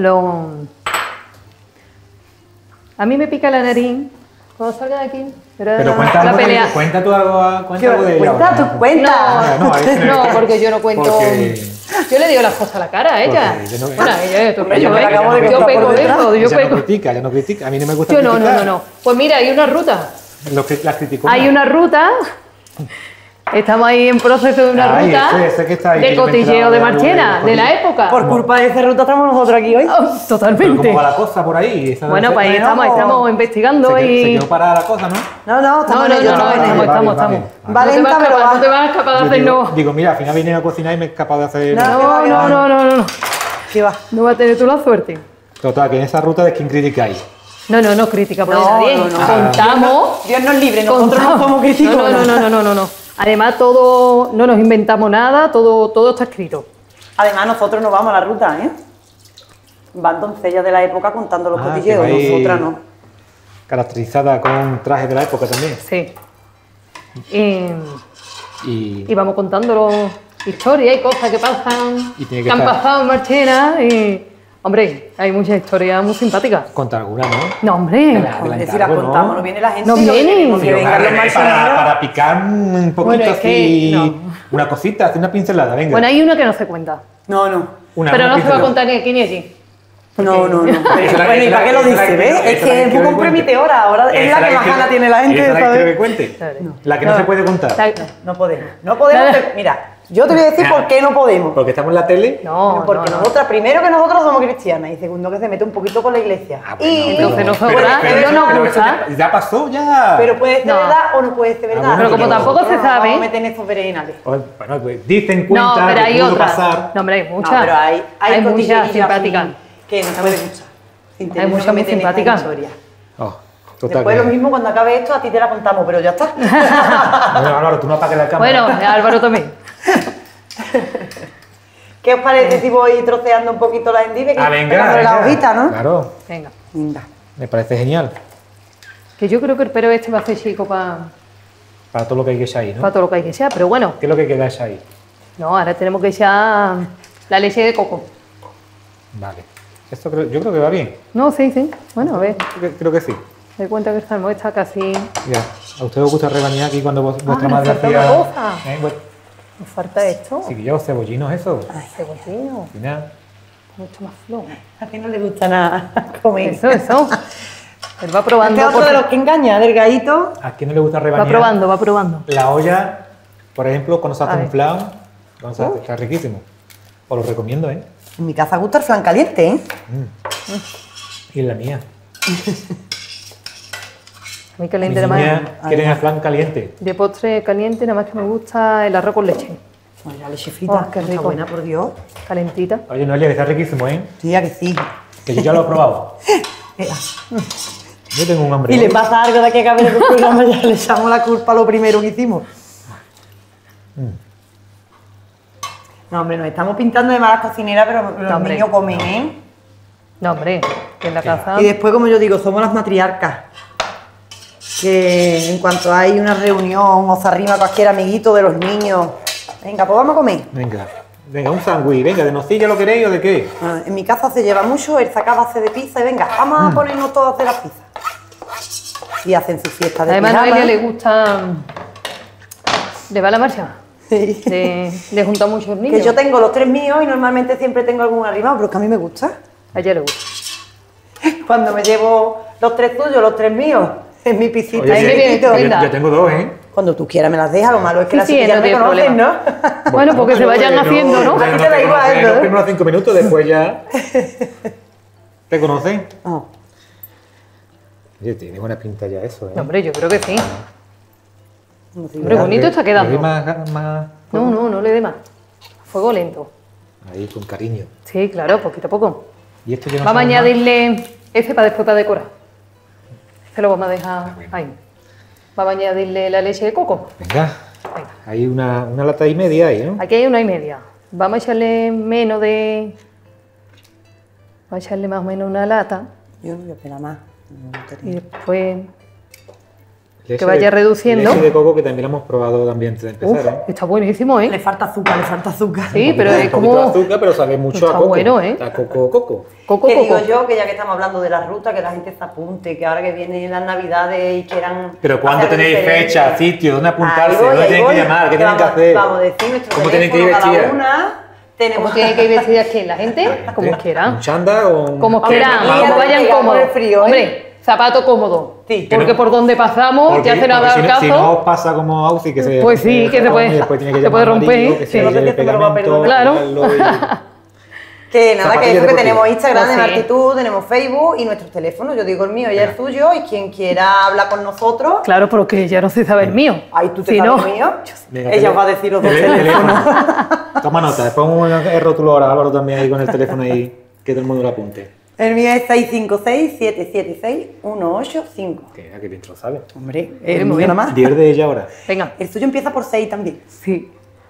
A mí me pica la nariz cuando salga de aquí. Pero cuenta la algo, pelea. cuenta tú algo, cuenta algo de ella. Cuenta, ahora. tú cuenta. No, ese No, porque yo no cuento. Porque- Yo le digo las cosas a la cara a ella. Porque yo no- Bueno, ella es Hombre, yo me ¿eh? la acabo de Yo comprar pego por de detrás. eso, yo Ella no pego. critica, ella no critica. A mí no me gusta Yo criticar. no. Pues mira, hay una ruta. Lo que las criticó. Hay una ruta. Estamos ahí en proceso de una Ay, ruta ese que está ahí, de que yo me he cotilleo enterado de de algo Marchena, de de la época. Por culpa de esa ruta estamos nosotros aquí hoy. Oh, Pero totalmente. ¿cómo va la cosa por ahí? Esa Bueno, pues ahí Bueno, estamos investigando se y... quedó parada la cosa, ¿no? No, estamos No, en ello, estamos. Vale. Va lenta, pero va. No te vas a escapar de Yo hacerlo. digo, mira, al final viene a cocinar y me he escapado de hacer... No. No. ¿Qué va? No va a tener tú la suerte. Total, que en esa ruta de quién criticáis. No crítica por No, nadie. no. Contamos. Dios nos libre, nosotros no somos críticos. No. Además, todo, no nos inventamos nada, todo está escrito. Además, nosotros no vamos a la ruta, ¿eh? Van doncellas de la época contando los Ah, cotilleos, que vais- nosotras no. Caracterizada con trajes de la época también. Sí. Y Y vamos contando historias y cosas que pasan, Y tiene que que han estar- pasado en Marchena y... Hombre, hay muchas historias muy simpáticas. contar alguna, ¿no? No, hombre. Joder, si las bueno. contamos, no viene la gente. No y lo que viene. queremos que Pero vengan los para marcheneros. picar un poquito Bueno, es así, que no. una cosita, hacer una pincelada, venga. Bueno, hay una que no se cuenta. No. Pero Una no se va a pincelada. contar ni aquí ni allí. No. Esa es la- Bueno, ¿y esa para qué la- lo esa la dice, que- ves? esa Es la que es quiero muy que comprometedora, ahora es Esa la que más quiero- gana tiene la gente, esa la que quiero que ¿sabes? cuente. Claro. La que no se puede contar. No podemos. No podemos, Nada. mira, yo te voy a decir por qué no podemos. Porque estamos en la tele. No, Porque no. nosotras, primero que nosotros somos cristianas y segundo que se mete un poquito con la iglesia. Ah, bueno, y entonces no pero- sobra, pero no eso- nos pero eso gusta. ya pasó, ya. Pero puede ser No. verdad o no puede ser verdad. bueno, Pero como pero- tampoco se Nosotros no sabe. Vamos a meter en estos berenjenales. Bueno, pues dicen No, cuenta pero que hay pudo otras. pasar. No, hombre, hay muchas. No, pero hay muchas cotillerillas simpáticas. que no se puede escuchar. Sin tener muchas que muy meter en esta simpáticas. historia. Oh, total. Después que- lo mismo cuando acabe esto, a ti te la contamos, pero ya está. Bueno, Álvaro, tú no apagues la cámara. Bueno, Álvaro también. ¿Qué os parece si voy troceando un poquito la endive? Que Ah, venga. pegándole la venga. hojita, ¿no? Claro, Venga. Venga. me parece genial. Que yo creo que el pero este va a ser chico para Para todo lo que hay que echar ahí, ¿no? todo lo que hay que sea, pero bueno. ¿Qué es lo que queda echar ahí? No, ahora tenemos que echar la leche de coco. Vale. Esto yo creo que va bien. No, sí. Bueno, a ver, Creo que sí. me doy cuenta que esta no está casi... Mira, ¿a usted os gusta rebañar aquí cuando vuestra nos madre falta hacía... una cosa. Pues, Nos falta esto. sí, yo, cebollinos, eso. Ay, cebollino. Al final, Mucho más flojo. A ti no le gusta nada comer. Eso. Él va probando. Este es otro de los que engaña, delgadito. ¿a quién no le gusta Va rebañar? probando. La olla, por ejemplo, cuando se hace A un ver. flan, cuando se hace- está riquísimo. Os lo recomiendo, ¿eh? En mi casa gusta el flan caliente, ¿eh? Y en la mía. Muy caliente Mis nada más. niñas quieren el flan caliente. De postre caliente, nada más que me gusta el arroz con leche. Ay, la leche frita, Oh, qué está rico. buena, por Dios. Calentita. Oye, Noelia, que está riquísimo, ¿eh? Sí, a que sí. Que yo ya lo he probado. Mira. Yo tengo un hambre. Y le hoy. pasa algo de que acabe el programa, ya le echamos la culpa a lo primero que hicimos. No, hombre, nos estamos pintando de malas cocineras, pero los niños comen, ¿eh? No, hombre, que en la casa... Y después, como yo digo, somos las matriarcas. Que en cuanto hay una reunión o se arrima cualquier amiguito de los niños, venga, pues vamos a comer. Venga, un sándwich, venga, ¿de nocilla lo queréis o de qué? En mi casa se lleva mucho el sacar base de pizza y venga, vamos a ponernos todos a hacer las pizzas. Y hacen sus fiestas de Además, a pijama. Noelia le gusta... ¿Le va la marcha? Sí. De juntar muchos niños. Que yo tengo los 3 míos y normalmente siempre tengo algún arrimado, pero es que a mí me gusta. A ella le gusta. Cuando me llevo los 3 tuyos, los 3 míos, en mi piscina. Oye, Ahí me viene estupenda. yo tengo 2, ¿eh? Cuando tú quieras me las dejas, lo malo es que Sí, las sí, chiquillas no me tiene conocen, ¿no? problema. Bueno, porque se vayan bueno, haciendo, ¿no? A ti te da igual, ¿no? Los primeros 5 minutos, después ya... ¿Te conocen? Ah, Oye, tiene buena pinta ya eso, ¿eh? No, hombre, yo creo que sí. no sé, Hombre, bonito está quedando. Más... No le dé más. Fuego lento. Ahí, con cariño. Sí, claro, poquito a poco. Y esto ya no Vamos a sabe más. añadirle ese para después para decorar. Se lo vamos a dejar ahí. Vamos a añadirle la leche de coco. Venga, Venga. hay una lata y media ahí, ¿no? Aquí hay 1,5. Vamos a echarle menos de... Vamos a echarle más o menos una lata. yo no voy a esperar más. No Y tenía. después... Leche que vaya reduciendo. Leche de coco que también la hemos probado también antes de empezar, Uf, está buenísimo, Le ¿eh? falta azúcar, le falta azúcar. Sí, pero es Un poquito de como... azúcar, pero sabe mucho Está a coco. bueno, ¿eh? A coco. Coco, Que coco. digo yo, que ya que estamos hablando de la ruta, que la gente se apunte, que ahora que vienen las navidades y quieran... Pero ¿cuándo hacer tenéis diferente. fecha, sitio, dónde apuntarse? Ahí voy, ¿Dónde ahí tienen que voy. llamar? ¿Qué tienen que Vamos- hacer? Vamos a decir nuestro ¿Cómo tienen que ir teléfono cada vestidas? una. Tenemos ¿Cómo tiene que ir vestida quién? ¿La gente? Como ¿Un quieran. chándal o un...? Como Hombre, quieran, aquí ahora como vayan pegamos cómodos. el frío, ¿eh? Hombre, zapato cómodo. Sí. Porque por donde pasamos, Porque- ya se nos ha porque dado el si no caso. os pasa como Ausi, que se... Pues sí, que se puede- y después tiene que se puede llamar al romper, marido, que sí. se No sé lleve si me lo va a pegamento, perdonar. Claro. pegarlo y- Que nada, que Zapatillas eso que deportivas. tenemos Instagram, Pues en sí. Artitud, tenemos Facebook y nuestros teléfonos. Yo digo el mío y el tuyo, y quien quiera hablar con nosotros, Claro, porque ya no se sabe el mío. ahí tú te Si sabes no, el mío, Venga, ella os va a decir los dos teléfono. teléfonos. Toma nota, después el rótulo ahora, Álvaro también ahí con el teléfono ahí, que todo el mundo lo apunte. El mío es 656-776-185. Que bien te lo sabes. Hombre, Muy el mío bien. nada más. 10 de ella ahora. Venga. El suyo empieza por 6 también. Sí.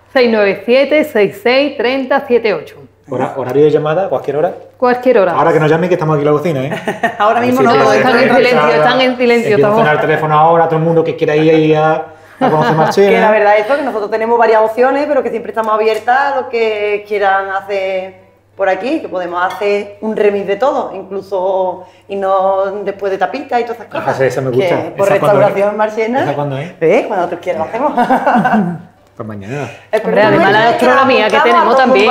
697-66-30-78. Horario de llamada, cualquier hora. Cualquier hora. Ahora que nos llamen, que estamos aquí en la cocina, ¿eh? Ahora mismo sí, no sí, lo están en silencio, están en silencio, Empieza a estamos. sonar el teléfono ahora, todo el mundo que quiera ir ahí a conocer Marchena. Que la verdad es eso, que nosotros tenemos varias opciones, pero que siempre estamos abiertas a lo que quieran hacer por aquí, que podemos hacer un remix de todo, incluso irnos después de tapitas y todas esas cosas. Esa me gusta. Que por ¿Esa cuándo restauración es? marchena. ¿Esa cuándo es? Cuando tú quieras lo hacemos. Pues mañana. Hombre, además la gastronomía que tenemos también.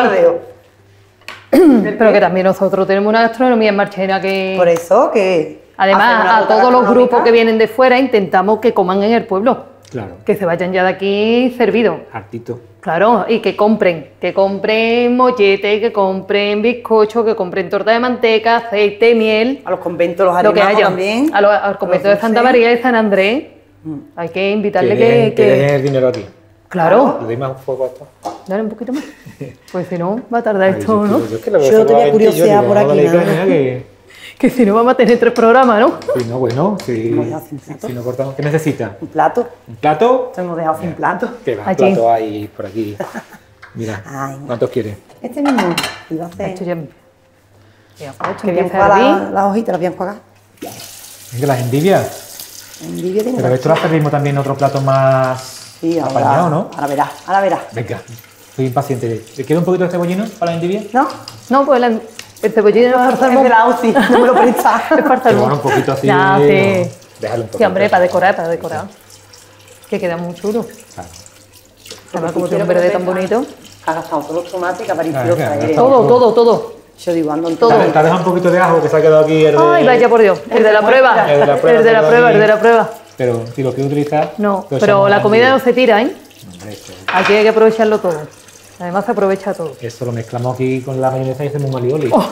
Pero que también nosotros tenemos una gastronomía en Marchena que... Por eso que... Además, hacer una a ruta todos los grupos gastronómica. que vienen de fuera intentamos que coman en el pueblo. Claro. Que se vayan ya de aquí servidos. Hartito. Claro, y que compren mollete, que compren bizcocho, que compren torta de manteca, aceite, miel, A los conventos, los lo que animamos haya. también. Al convento de Santa dulces. María y San Andrés hay que invitarle Que dejen el dinero aquí. Claro, ¿Le doy más un fuego a esto? dale un poquito más. Pues si no, va a tardar esto, Ay, ¿no? yo es que lo veo Yo solamente tenía curiosidad digo, por aquí, dale nada caña, más. que... Que si no vamos a tener 3 programas, ¿no? Si no, bueno, si Hemos dejado sin plato. no cortamos. ¿Qué necesita? Un plato. ¿Un plato? Nos hemos dejado sin plato. ¿Qué va? Allí. Plato hay por aquí. Mira, Ay, no. ¿cuántos quieres? Este mismo iba a Esto hacer. ya... Mira, pues esto Que voy a empieza a enjuagar hervir. las hojitas, las voy a enjuagar. Venga, las endivias. Envidia tiene Pero esto lo servimos también en otro plato más Sí, apañado, ¿no? Ahora verás, ahora verás. Venga, estoy impaciente. ¿Le queda un poquito de cebollino para las endivias? ¿No? No, pues el cebollino no es para Es salmón. de la UCI, no me lo presta. Es para Pero salmón. bueno, un poquito así. Ya, sí. no, déjalo un poquito. Sí, hombre, para decorar, para decorar. Que queda muy chulo. Claro. Además, como tiene un verde tan bonito. Ha gastado todos los tomates que apareció Claro, claro, traer. gastado. Todo. Yo digo, ando en Te ha dejado un poquito de ajo que se ha quedado aquí. El de... Ay, vaya por Dios. El de la prueba. El de la prueba, El de la se prueba, quedó el de la aquí. prueba. Pero si lo quiero utilizar... No, pues pero somos la comida no antiguos. se tira, ¿eh? Hombre, Aquí hay que aprovecharlo todo. Además, se aprovecha todo. Eso lo mezclamos aquí con la mayonesa y hacemos un alioli. Oh.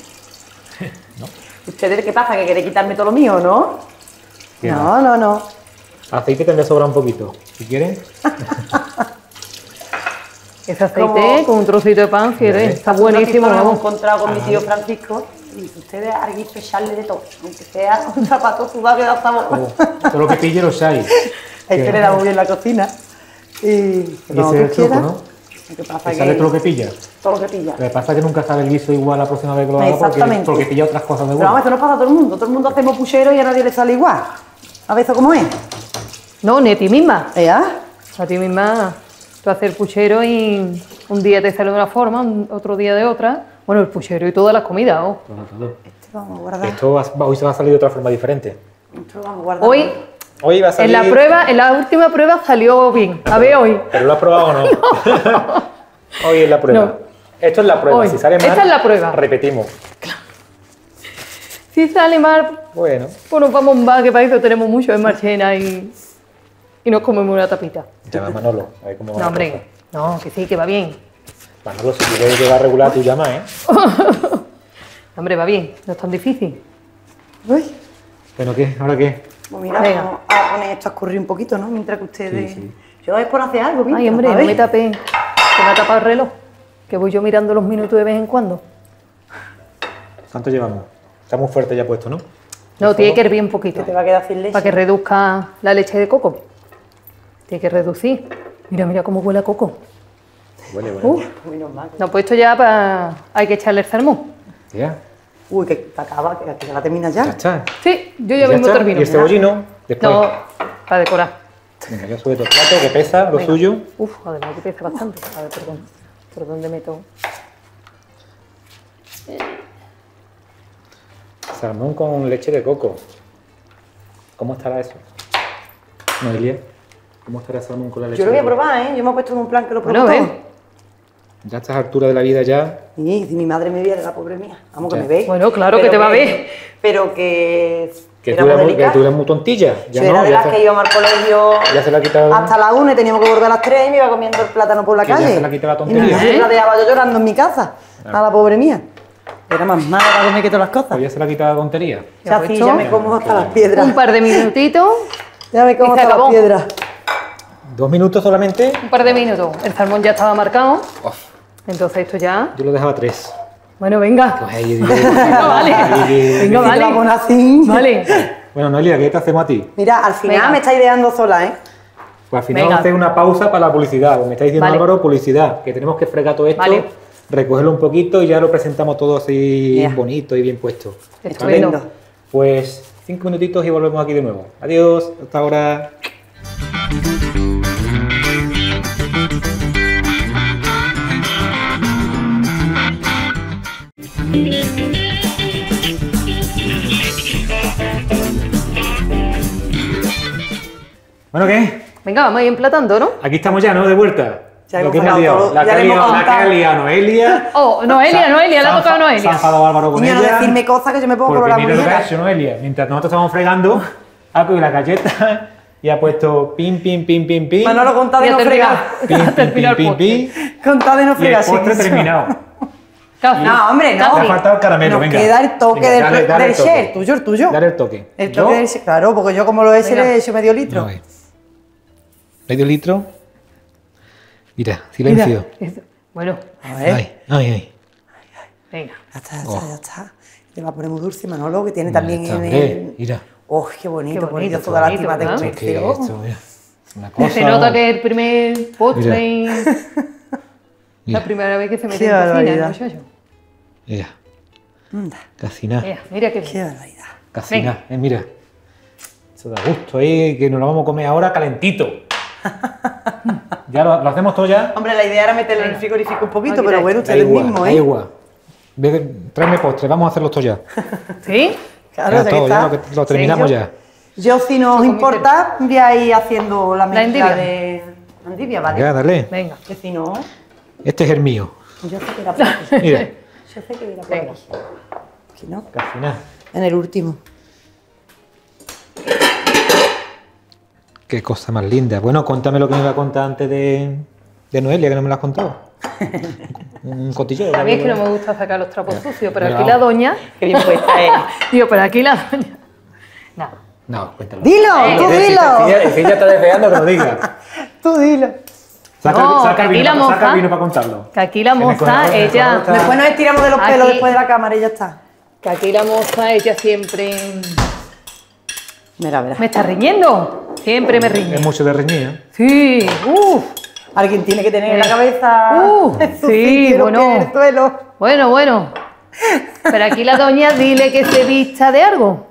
¿Ustedes qué pasa? ¿Que quiere quitarme todo lo mío, no? ¿Qué No. Aceite tendré sobra un poquito. Si quieres. Ese aceite Como- con un trocito de pan, si eres, está buenísimo. Nos hemos Vamos. encontrado con mi tío Francisco y dice, ustedes hay que echarle de todo, aunque sea un zapato sudado que da sabor. Todo lo que pille lo echáis. Es que le da muy bien la cocina. Y Y ese es el truco, ¿no? Lo que pasa ¿Te sale todo lo que pilla? Todo lo que pilla. Lo que pasa es que nunca sale el guiso igual la próxima vez que lo haga porque pilla otras cosas de bueno. Pero vamos, esto nos pasa a todo el mundo. Todo el mundo hacemos puchero y a nadie le sale igual. ¿A veces cómo es? No, ni a ti misma. ¿Ya? A ti misma, tú haces el puchero y un día te sale de una forma, otro día de otra. Bueno, el puchero y todas las comidas, ¿oh? Todo. Este lo vamos a guardar. Esto hoy se va a salir de otra forma diferente. Esto lo vamos a guardar. Hoy va a salir... en la última prueba salió bien. A ver hoy. ¿Pero lo has probado o no? Hoy es la prueba. No. Esto es la prueba. Hoy. Si sale mal, Esta es la prueba. repetimos. Si sale mal, Bueno. pues nos vamos a un bar, que para eso tenemos mucho en Marchena y nos comemos una tapita. Llama a Manolo, a ver cómo va. No, hombre, no, que sí, que va bien. Manolo, si quieres que va a regular, tú llama, ¿eh? Hombre, va bien, no es tan difícil. Uy. Bueno, ¿qué? ¿Ahora qué? Pues mira, Venga. vamos a poner esto a escurrir un poquito, ¿no? Mientras que ustedes... Sí. Yo es por hacer algo, ¿viste? Ay, hombre, A no ver. me tapé, que me ha tapado el reloj, que voy yo mirando los minutos de vez en cuando. ¿Cuánto llevamos? Está muy fuerte ya puesto, ¿no? No, tiene que hervir un poquito, Que te va a quedar sin leche. para que reduzca la leche de coco. Tiene que reducir. Mira, mira cómo huele a coco. Huele. Uy, normal. No, pues esto ya hay que echarle el salmón. Ya. Uy, que te acaba, que ya la terminas Ya ya. está. Sí, yo Ya ya mismo está. termino. ¿Y el cebollino? Después. No, para decorar. Venga, yo subo el plato, que pesa lo Venga. suyo. Uf, además que pesa bastante. A ver, perdón. ¿Por dónde meto? Salmón con leche de coco. ¿Cómo estará eso? Noelia, ¿cómo estará el salmón con la leche Yo lo voy a de coco? probar, ¿eh? Yo me he puesto en un plan que lo Bueno, pruebo ven. todo. Ya a estas alturas de la vida ya... Y si mi madre me viera, la pobre mía. Vamos, que Ya. me ve. Bueno, claro que Pero te va a ver. Pero que... Que era tú, muy eres, delicada. que tú eres muy tontilla. Ya Yo era no, de ya las que íbamos al colegio ya se le ha quitado... hasta las 1 y teníamos que volver a las 3 y me iba comiendo el plátano por la Que ya calle. se le ha quitado la Y tontería. me la dejaba yo llorando en mi casa. A la pobre mía. Era más mala que me quito las cosas. Pues ya se le ha quitado la tontería. O sea, sí, ya me como hasta las piedras. Un par de minutitos. Ya me como y se hasta las acabó. piedras. 2 minutos solamente. Un par de minutos. El salmón ya estaba marcado. Entonces esto ya... Yo lo dejaba 3. Bueno, venga. Venga, vale. Venga, Si te la vale. pones así. Vale. Bueno, Noelia, ¿qué te hacemos a ti? Mira, al final Venga. me está ideando sola, ¿eh? Pues al final Venga. vamos a hacer una pausa para la publicidad. Pues me está diciendo Vale. Álvaro, publicidad. Que tenemos que fregar todo esto, Vale. recogerlo un poquito y ya lo presentamos todo así Ya. bonito y bien puesto. Estupendo. Pues 5 minutitos y volvemos aquí de nuevo. Adiós, hasta ahora. Bueno, ¿qué? Venga, vamos a ir emplatando, ¿no? Aquí estamos ya, ¿no? De vuelta. Ya Lo hemos que hemos sacado liado. todo, La ya que ha le hemos liado, la que ha contado. liado Noelia. Oh, Noelia, le ha tocado Se ha Noelia. enfadado Álvaro con Niño, no ella. decirme cosas que yo me pongo Porque color mira lo que ha muñeca. hecho Noelia. Mientras nosotros estábamos fregando, ha cogido la galleta y ha puesto pim, pim, pim, pim, pim. Manolo, contad de Ya no termina. fregar. Pim, Ya pim, termina el pim, postre. pim. Contad de no Y el fregar. postre sí. terminado. Casi. No, hombre, no. Le ha faltado el caramelo, Nos venga. queda el toque Venga, del, dale del el toque. share, tuyo, el tuyo. Dale el toque. El toque Yo- del share, claro, porque yo como lo he hecho Venga. le he hecho medio litro. No, medio litro. Mira, silencio. Mira, bueno, A ver, Ay, ay, ay. venga. ya está, ya está, ya está. Le va a poner muy dulce Manolo, que tiene Ya también está, en hombre, el... mira. ¡Oh, qué bonito! Qué Por bonito, Dios, toda la bonito, lástima de ¿verdad? ¿Esto qué es comercio. esto? Mira. Una cosa. Se nota que es el primer postre y Mira. la primera vez que se mete Qué en cocina, barbaridad. el muchacho. Mira, Anda, casi nada. Mira qué bien. qué barbaridad. Casi Venga. nada. Mira. Eso da gusto, que nos lo vamos a comer ahora calentito. ¿Ya lo hacemos todo ya? Hombre, la idea era meterle en el frigorífico un poquito, Aquí pero está. bueno, Da ustedes igual, mismos, da ¿eh? igual. Tráeme postre, vamos a hacerlo todo ya. ¿Sí? Claro, Ya ya que todo, ya está. lo terminamos Sí, ya. Yo, si no os Yo importa, voy a ir haciendo la mezcla endivia. de... La endivia, ¿vale? Ya, dale. Venga. Que si no, Este es el mío. yo sé que era por aquí. Mira, Yo sé que era por Venga. aquí. Si no, casi nada. en el último. Qué cosa más linda. Bueno, cuéntame lo que me iba a contar antes de Noelia, que no me lo has contado. Un cotilleo. A mí es que no me gusta sacar los trapos sucios, pero Venga, aquí vamos. la doña... Qué bien puesta es. Digo, pero aquí la doña... No. No, cuéntalo. ¡Dilo! ¡Tú Si dilo! ella está deseando que lo diga. ¡Tú dilo! No, Saca que el aquí vino, la saca el moza- vino para contarlo. Que aquí la En el moza, congelador, en el ella... congelador está- Después nos estiramos de los pelos Aquí. después de la cámara y ya está. Que aquí la moza, ella siempre... Mira, verás. ¿Me está riñendo? Siempre me riñe. Es mucho de reñir, ¿eh? Sí, uff. Alguien tiene que tener la cabeza en su sí, sitio, bueno. que en el suelo. Bueno. Pero aquí la doña, dile que se vista de algo.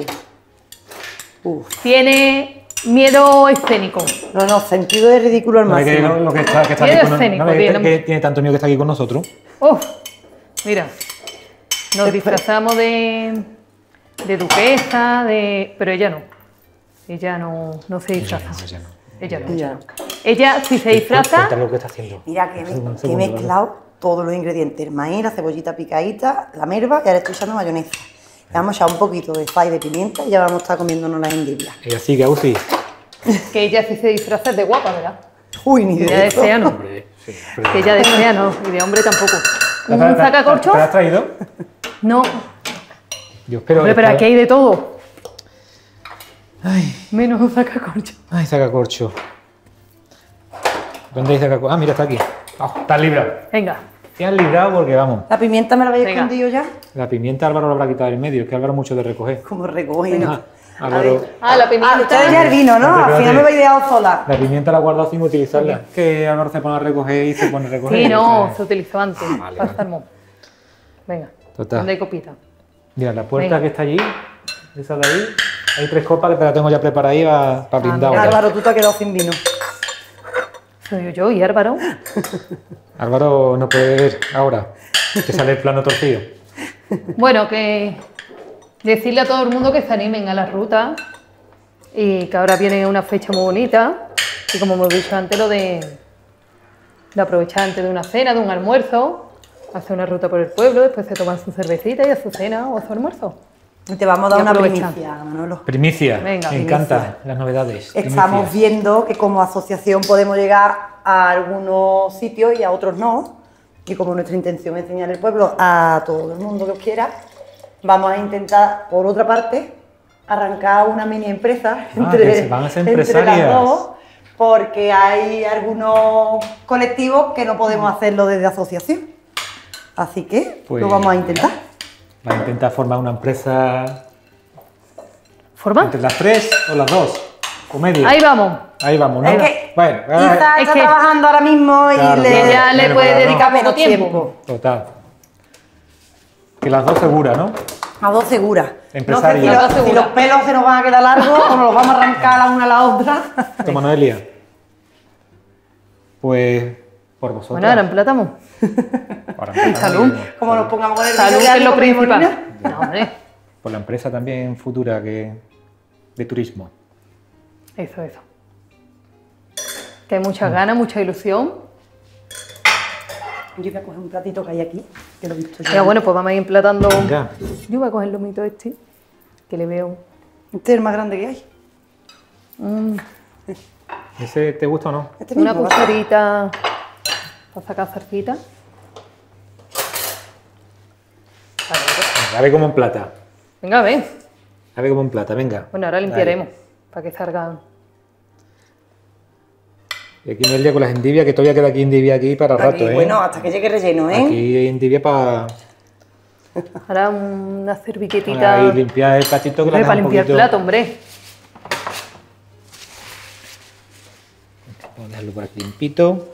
Tiene miedo escénico. No, sentido de ridículo al máximo. Lo que está aquí escénico, que tiene tanto miedo que está aquí con nosotros. Mira, nos disfrazamos de duquesa, pero ella no. Ella no se disfraza. Ella no. Ella, si se disfraza... Lo que está haciendo. Mira que he mezclado todos los ingredientes. El maíz, la cebollita picadita, la merva y ahora estoy echando mayonesa. Le vamos a echar un poquito de sal y de pimienta y ya vamos a estar comiéndonos las endivias. Ella sí, que sí. Que ella si se disfraza es de guapa, ¿verdad? Uy, ni de ella eso. desea no. Que ella desea no, y de hombre tampoco. ¿Un sacacorcho? ¿Te la has traído? No. Yo espero. Hombre, pero aquí hay de todo. Ay. Menos un sacacorcho. Ay, sacacorcho. ¿Dónde hay sacacorcho? Ah, mira, está aquí. Estás librado. Venga. Te has librado porque vamos. ¿La pimienta me la habéis escondido ya? La pimienta Álvaro lo habrá quitado del medio, es que Álvaro mucho de recoger. Como recoge, ¿no? Álvaro. La pimienta. Ustedes ya el vino, ¿no? Al final me habéis dejado sola. La pimienta la he guardado sin utilizarla. Que Álvaro se pone a recoger y se pone a recoger. Sí, no, se utilizó antes. Para estar Venga. Total. ¿Dónde hay copita? Mira, la puerta que está allí, esa de ahí, hay 3 copas que te las tengo ya preparadas ahí para brindar. Álvaro, tú te has quedado sin vino. Soy yo y Álvaro. Álvaro no puede ver ahora, que sale el plano torcido. Bueno, que decirle a todo el mundo que se animen a la ruta y que ahora viene una fecha muy bonita y como hemos dicho antes, lo de aprovechar antes de una cena, de un almuerzo, hacer una ruta por el pueblo, después se toman su cervecita y a su cena o a su almuerzo. Y te vamos a dar una primicia, Manolo. Primicia, Venga, me encantan las novedades. Estamos viendo que como asociación podemos llegar a algunos sitios y a otros no. Y como nuestra intención es enseñar el pueblo a todo el mundo que quiera, vamos a intentar, por otra parte, arrancar una mini empresa que van a ser empresarias. Entre las dos, porque hay algunos colectivos que no podemos hacerlo desde asociación. Así que lo vamos a intentar. Va a intentar formar una empresa. ¿Forma? ¿Entre las 3 o las 2? ¿Comedia? Ahí vamos. Ahí vamos, ¿no? Es que bueno, Isa está trabajando ahora mismo claro, y ya le puede dedicar menos tiempo. Total. Que las 2 seguras, ¿no? Las 2 seguras. Empresarias. No sé si los pelos se nos van a quedar largos o nos los vamos a arrancar la una a la otra. Toma, Noelia. Pues por vosotros. Bueno, ahora emplatamos. Salud. Como nos pongamos con el Salud, vino, que es lo comemos principal. vino. No, hombre. Por la empresa también futura de turismo. Eso. Que hay muchas ganas, mucha ilusión. Yo voy a coger un platito que hay aquí, que lo he visto Ya, bueno, pues vamos a ir emplatando. Venga. Yo voy a coger el lomito que le veo. Este es el más grande que hay. ¿Ese te gusta o no? Este Una mismo, cucharita para sacar zarcita. A ver cómo en plata. Venga, a ver. A ver cómo en plata, venga. Bueno, ahora limpiaremos para que salgan. Y aquí Noelia con las endivias, que todavía queda aquí endivia aquí para Aquí, rato, ¿eh? bueno, hasta que llegue relleno, ¿eh? Aquí hay endivia para Ahora una servilletita. ahí limpiar el platito que la Hombre, para deja un limpiar el poquito. plato, hombre. Vamos a dejarlo por aquí limpito.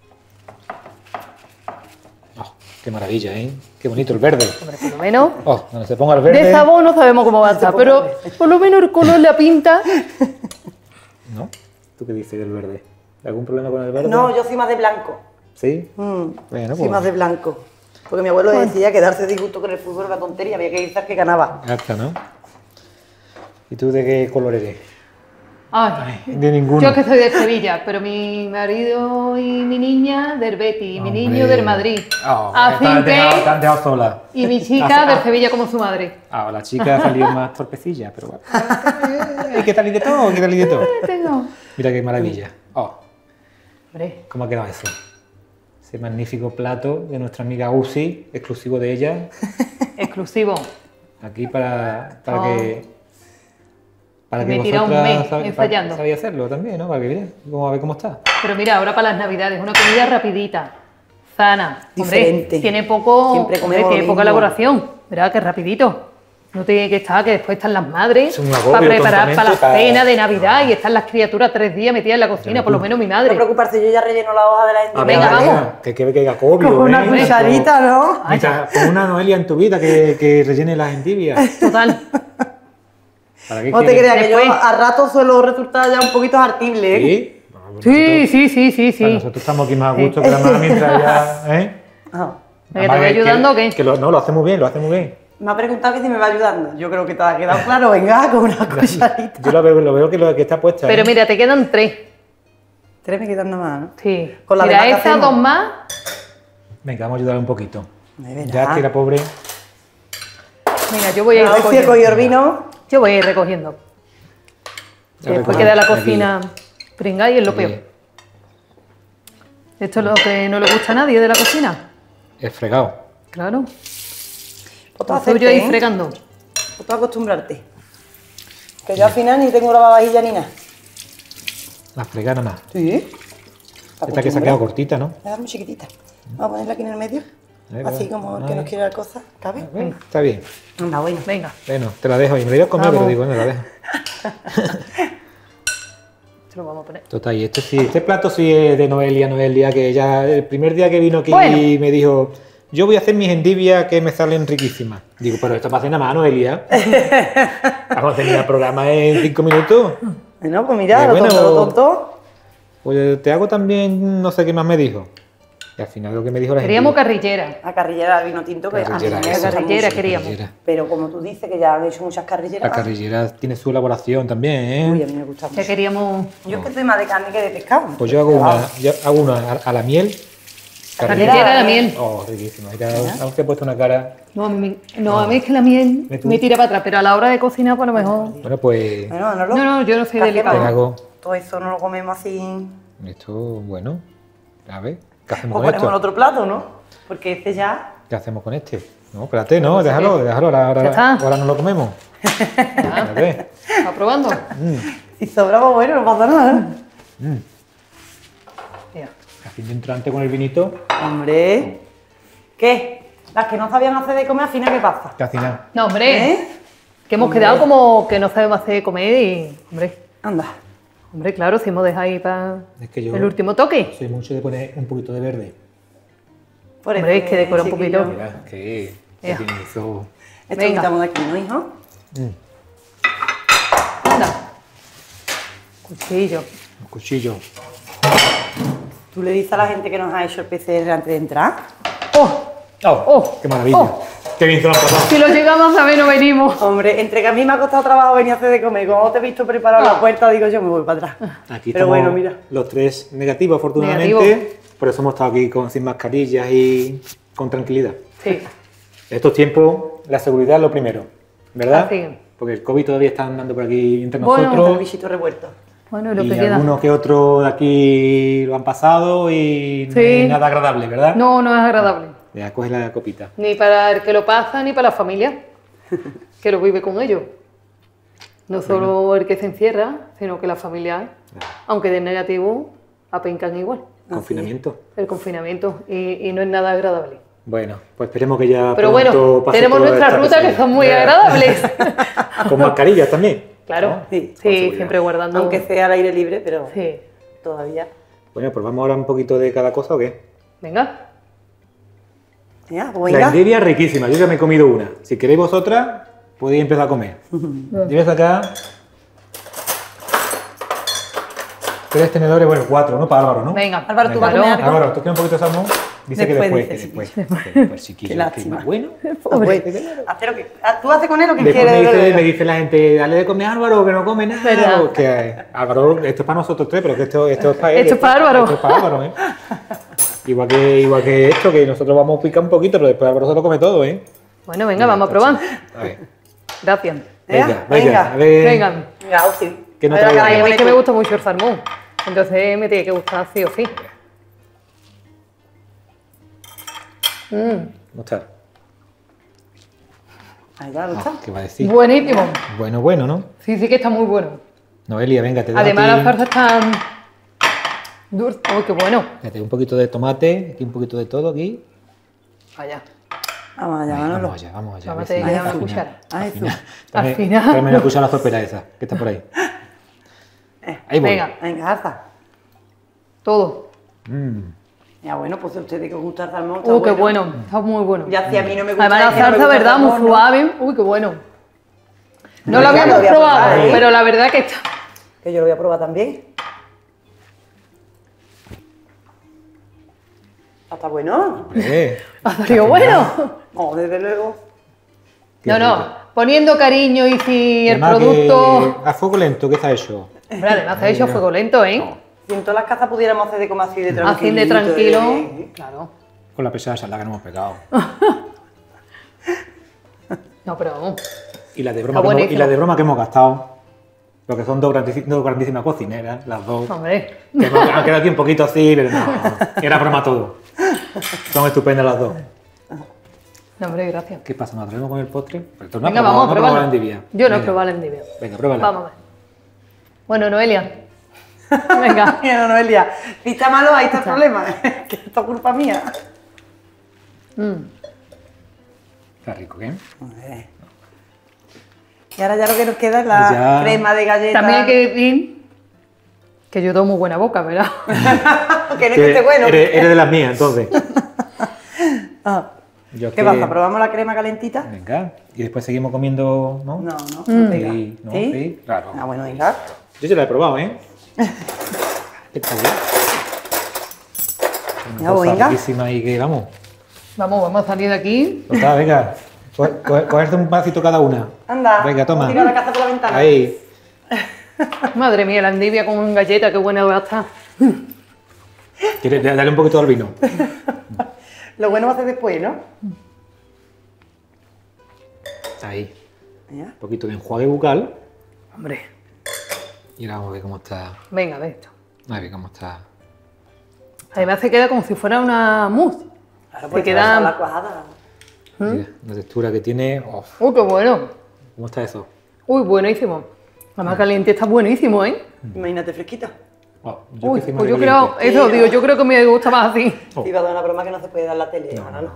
Oh, qué maravilla, ¿eh? Qué bonito el verde. Hombre, por lo menos. Oh, donde se ponga el verde. De sabor no sabemos cómo va a estar, pero por lo menos el color, la pinta. ¿No? ¿Tú qué dices del verde? ¿Algún problema con el verde? No, yo soy más de blanco. ¿Sí? Bueno, Bueno, soy más de blanco. Porque mi abuelo decía que darse disgusto con el fútbol era una tontería, había que gritar que ganaba. Ya está, ¿no? ¿Y tú de qué color eres? Ay, De ninguno. yo es que soy de Sevilla, pero mi marido y mi niña del Betis, y mi niño del Madrid. Oh, Así te han que... dejado sola. Y mi chica del Sevilla como su madre. Ah, la chica ha salido más torpecilla, pero bueno. Hay que salir de todo, hay que salir de todo. Tengo. Mira qué maravilla. Oh, Hombre, ¿cómo ha quedado eso? Ese magnífico plato de nuestra amiga Usi, exclusivo de ella. exclusivo. Aquí para Oh. que... Para Me que tira un vosotras mes ensayando. sabéis hacerlo también, ¿no? Para que veáis a ver cómo está. Pero mira, ahora para las navidades, una comida rapidita, sana. Hombre, Diferente. tiene poco, Siempre comemos tiene lo poca mismo. elaboración. Verá, que rapidito. No tiene que estar, que después están las madres Es un agobio para preparar para la totalmente cena de Navidad y están las criaturas 3 días metidas en la cocina, por lo menos mi No madre. preocuparse, yo ya relleno la hoja de la endivia. Venga, vamos. Que agobio, Con una cucharita, ¿no? Con una Noelia en tu vida que rellene las endivias. Total. ¿Para qué No te quieres? creas, que yo Después- a rato suelo resultar ya un poquito hartible, ¿eh? ¿Sí? Sí. Nosotros estamos aquí más a gusto que la mamá mientras ya... ¿eh? Ajá. ¿Te voy ayudando o qué? No, lo hace muy bien, lo hace muy bien. Me ha preguntado que si me va ayudando. Yo creo que te ha quedado claro. Venga, con una cucharita. Yo lo veo que está puesta. Pero ¿eh? mira, te quedan 3. 3 me quedan nada más, ¿no? Sí. Con la Mira, demás, ¿qué esas hacemos? 2 más. Venga, vamos a ayudar un poquito. De verdad. Ya que la pobre... Mira, yo voy a ir A ver si he recogiendo. cogido el vino. Yo voy a ir recogiendo. Que después queda la cocina pringada y es lo peor. Esto es lo que no le gusta a nadie de la cocina. Es fregado. Claro. Pues tú Lo suyo hacerte, ahí ¿eh? fregando. Pues tú acostumbrarte. Que yo al final ni tengo lavavajilla ni nada. La fregada nada más. Sí. Esta que se ha quedado cortita, ¿no? Me da muy chiquitita. Vamos a ponerla aquí en el medio. Ahí, Así va. como el que Ahí. nos quiere la cosa. ¿Cabe? Está bien. Anda, bueno. Venga. Bueno, te la dejo ahí. Me la iba a comer, Vamos. pero digo, bueno, la dejo. Se lo vamos a poner. Total, y este plato sí es de Noelia, que ella el primer día que vino aquí Bueno. me dijo, yo voy a hacer mis endivias que me salen riquísimas. Digo, pero esto para hacer nada más, Noelia. Vamos a terminar el programa en 5 minutos. Bueno, pues mira, Bueno, lo tonto. Pues te hago también, no sé qué más me dijo. Y al final lo que me dijo la Queríamos endivias. carrillera. La carrillera del vino tinto, que a mí Carrillera, me eso. gusta Carrillera mucho. queríamos. Carrillera. Pero como tú dices que ya han hecho muchas carrilleras. La carrillera tiene su elaboración también, Uy, ¿eh? a mí me gusta mucho. Ya queríamos. Yo es que soy más de carne que de pescado. Pues yo hago una a la miel. Carrillera a la miel. Oh, riquísima. Aunque he puesto una cara. No, a mí es que la miel ¿Ve tú? me tira para atrás, pero a la hora de cocinar, por lo mejor. Bueno, pues Bueno, Manolo, No, yo no soy ¿qué delicada. te hacemos? hago Todo eso no lo comemos así. esto, bueno. A ver, ¿qué hacemos O con ponemos en esto? otro plato, ¿no? Porque este ya. ¿Qué hacemos con este? No, espérate, no, déjalo, ahora Ya está. no lo comemos. Espérate. ¿Está probando? Si sobramos, bueno, no pasa nada. Mira. Haciendo entrante con el vinito, Hombre. ¿Qué? Las que no sabían hacer de comer, al final, ¿qué pasa? casi nada. No, hombre. ¿Eh? Que hemos quedado como que no sabemos hacer de comer y. Anda. Hombre, claro, si hemos dejado ahí para Es que yo el último toque. soy mucho de poner un poquito de verde. Por Hombre, es que decora un chiquillo. poquito. Mira, que Ya. tiene eso. Esto Venga. lo quitamos de aquí, ¿no, hijo? Anda. Cuchillo. Un cuchillo. Tú le dices a la gente que nos ha hecho el PCR antes de entrar. ¡Oh! ¡Oh! Oh. ¡Qué maravilla! Oh. ¡Qué bien se lo han pasado! Si lo llegamos a ver, no venimos. Hombre, entre que a mí me ha costado trabajo venir a hacer de comer, como te he visto preparar la puerta, digo yo me voy para atrás. Aquí Pero estamos bueno, mira. los tres negativos, afortunadamente. Negativo. Por eso hemos estado aquí sin mascarillas y con tranquilidad. Sí. Estos tiempos, la seguridad es lo primero, ¿verdad? Así es. Porque el COVID todavía está andando por aquí entre Bueno, El nosotros. bichito revuelto. Bueno, y lo Y que queda. algunos que otros de aquí lo han pasado y no Sí. es nada agradable, ¿verdad? No, no es agradable. Ya coge la copita. Ni para el que lo pasa, ni para la familia, que lo vive con ellos. No solo el que se encierra, sino que la familia, aunque de negativo, apencan igual. Confinamiento. El confinamiento, y no es nada agradable. Bueno, pues esperemos que ya Pero pronto bueno, pase tenemos toda nuestras esta rutas que pesadilla. son muy Ya. agradables. Con mascarillas también. Claro, Sí, sí, con seguridad. siempre guardando. Aunque sea al aire libre, pero Sí. todavía. Bueno, pues vamos ahora un poquito de cada cosa, ¿o qué? Venga, Ya, pues La venga. endivia es riquísima, yo ya me he comido una. Si queréis vosotras, podéis empezar a comer. Lleves acá 3 tenedores, bueno, 4, ¿no? Para Álvaro, ¿no? venga. Álvaro, ¿tú vas a Álvaro. comer algo? Álvaro, ¿tú quieres un poquito de salmón? Dice Después, que dice, después, sí. que después, chiquillo, Qué que lástima. más bueno. Pues, hacer lo que- ¿Tú haces con él lo que Después quieres? me dice la gente, dale de comer a Álvaro, que no come nada. ¿Verdad? Que, Álvaro, esto es para nosotros tres, pero que esto es para él. Esto es para Álvaro. Esto es para Álvaro, ¿eh? Igual que esto, que nosotros vamos a picar un poquito, pero después Álvaro se lo come todo, ¿eh? Bueno, venga, vamos a probar. A ver. Gracias. Venga, Venga. a ver. Venga. Venga, Ausi. Que no A ver, te vaya acá, Ay, a mí pone es que me tú. gusta mucho el salmón. Entonces me tiene que gustar sí o sí. ¿Cómo está? Ahí va, ¿lo está? ¿Qué va a decir? Buenísimo. Bueno, ¿no? Sí, sí que está muy bueno. Noelia, venga, te doy Además a las ti- zarzas están dulces. ¡Uy, qué bueno! Fíjate, un poquito de tomate, aquí un poquito de todo aquí. Vaya. Vamos allá, Manolo. Vamos allá. Vamos a tener que dar una cuchara. Al final. Tráeme una cuchara sopera esa, que está por ahí. Ahí voy. Venga, alza. Todo. Ya bueno, pues a ustedes que os gusta el salmón. Qué bueno, está muy bueno. Ya si a mí no me gusta. Además la salsa, ¿verdad? Muy suave. Uy, qué bueno. No lo habíamos probado, pero la verdad que está. Que yo lo voy a probar también. ¿Está bueno? ¿Ha salido bueno? No, desde luego. No, poniendo cariño y si el producto... A fuego lento, ¿qué está hecho? Hombre, además está hecho a fuego lento, ¿eh? Si en todas las casas pudiéramos hacer de como así de tranquilo. Así de tranquilo, claro. Con la pesada salada que no hemos pegado. No, pero vamos. Y la de broma que hemos gastado. Porque son dos grandísimas cocineras, las dos. Hombre. Que han quedado aquí un poquito así, pero no. Era broma todo. Son estupendas las dos. No, hombre, gracias. ¿Qué pasa? ¿Nos atrevemos con el postre? Venga, vamos a probarlo. La endivia. Yo no he probado la endivia. Venga, pruébala. Vamos a ver. Bueno, Noelia. Venga. Mira, Noelia. Si está malo, ahí está el problema. Que esto es culpa mía. Está rico, ¿qué? Y ahora ya lo que nos queda es la crema de galleta. También hay que decir que yo tengo muy buena boca, ¿verdad? Que no es que esté bueno. Eres de las mías, entonces. ¿Qué pasa? ¿Probamos la crema calentita? Venga. Y después seguimos comiendo, ¿no? No pega. Sí, ¿no? ¿Sí? Sí, claro. Ah, bueno, venga. Yo ya la he probado, ¿eh? Está bien. Ya, venga. Riquísima y que vamos. Vamos a salir de aquí. Total, venga. Cogerte un pedacito cada una. Anda. Venga, toma. Tira la casa por la ventana. Ahí. Madre mía, la endivia con galleta, qué buena va a estar. ¿Quieres darle un poquito al vino? Lo bueno va a ser después, ¿no? Ahí. ¿Ya? Un poquito de enjuague bucal. Hombre. Y ahora vamos a ver cómo está. Venga, ve esto. A ver cómo está. Además se queda como si fuera una mousse. Claro, se pues queda... la cuajada. Mira, la textura que tiene. Oh, Uy, qué bueno. ¿cómo está eso? Uy, buenísimo. Además caliente está buenísimo, ¿eh? Imagínate fresquita. Oh, Uy, que soy pues yo más creo, caliente. eso digo, yo creo que me gusta más así. Te iba a dar una broma que no se puede dar en la tele, no.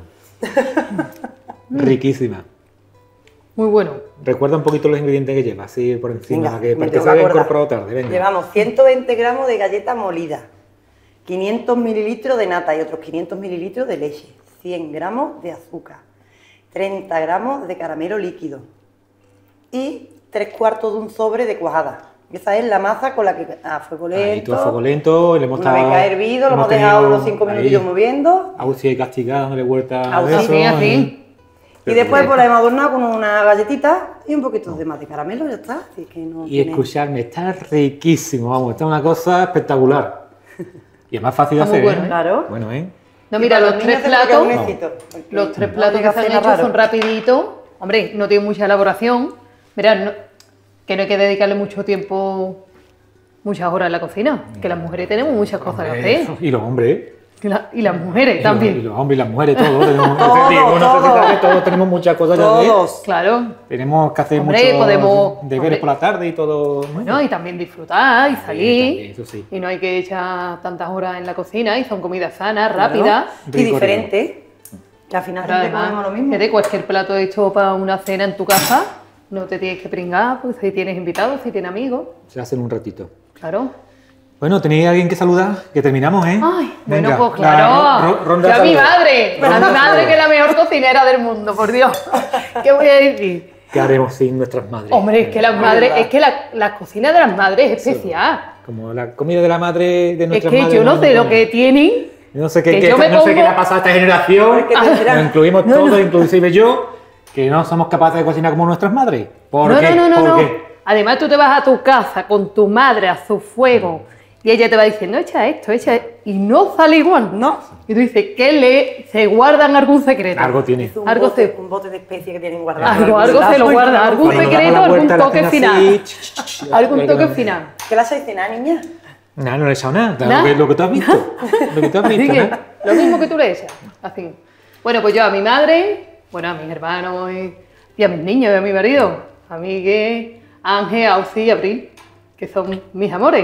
Riquísima. Muy bueno. Recuerda un poquito los ingredientes que lleva, así por encima, Venga, que me parece tengo que que se acordar. incorporado tarde. Venga. Llevamos 120 gramos de galleta molida, 500 mililitros de nata y otros 500 mililitros de leche, 100 gramos de azúcar, 30 gramos de caramelo líquido y 3/4 de un sobre de cuajada. Esa es la masa con la que a fuego lento. Ahí todo a fuego lento, le hemos Una vez que ha hervido, lo hemos dejado unos 5 minutillos moviendo. Auxia y castigada, dándole vuelta a Auxia, eso. así. Y después pues la hemos adornado con una galletita y un poquito de más de caramelo, ya está. Así que no Y tiene... escucharme, está riquísimo, vamos, está una cosa espectacular. Y es más fácil de Está muy hacer, bueno, ¿eh? Claro. Bueno, ¿eh? No, mira, los tres platos, los tres platos que se han hecho son rapiditos. Hombre, no tienen mucha elaboración. Mirad, que no hay que dedicarle mucho tiempo, muchas horas en la cocina. Que las mujeres tenemos muchas cosas que hacer. Y los hombres, ¿eh? Y las mujeres también. Y los hombres y las mujeres, todos tenemos, Todos. todos tenemos muchas cosas que Todos. hacer. Claro. Tenemos que hacer Hombre, muchos podemos- deberes hombre. por la tarde y todo. Bueno, y también disfrutar y salir. también, eso sí. Y no hay que echar tantas horas en la cocina y son comidas sanas, rápidas. Y Rico, diferente. Que al final Pero siempre comemos lo mismo. que de cualquier plato hecho para una cena en tu casa, no te tienes que pringar, pues si tienes invitados, si tienes amigos, Se hace en un ratito. claro. Bueno, ¿tenéis alguien que saludar? Que terminamos, ¿eh? Ay, Venga, bueno, pues la claro. ronda Yo a mi saludos. madre, que es la mejor cocinera del mundo, por Dios. ¿Qué voy a decir? ¿Qué haremos sin nuestras madres? Hombre, es que las madres, es que la cocina de las madres es especial. Como la comida de la madre de Es nuestras que madres. yo no sé lo que tienen. Yo no sé que qué, yo me no sé qué pongo- le ha pasado a esta generación. Porque tendrán- Lo incluimos todos, inclusive yo, que no somos capaces de cocinar como nuestras madres. ¿Por No, qué? no, no, ¿Por no. qué? Además, tú te vas a tu casa con tu madre a su fuego y ella te va diciendo, echa esto, y no sale igual. No. Y tú dices, se guardan algún secreto. Algo tiene. Es un, Algo bote, se- un bote de especie que tienen guardado. Algo se lo guarda, algún Cuando damos secreto, la algún vuelta a la toque cena final. así, Algún toque final. ¿Qué le has hecho cenar, niña? No, no le he echado nada. ¿Nada? Lo que tú has visto. Lo que tú has Así visto, que, ¿no? lo mismo que tú le echas. Así. Bueno, pues yo a mi madre, bueno, a mis hermanos y a mis niños y a mi marido, a Miguel, Ángel, Auxi y Abril, que son mis amores.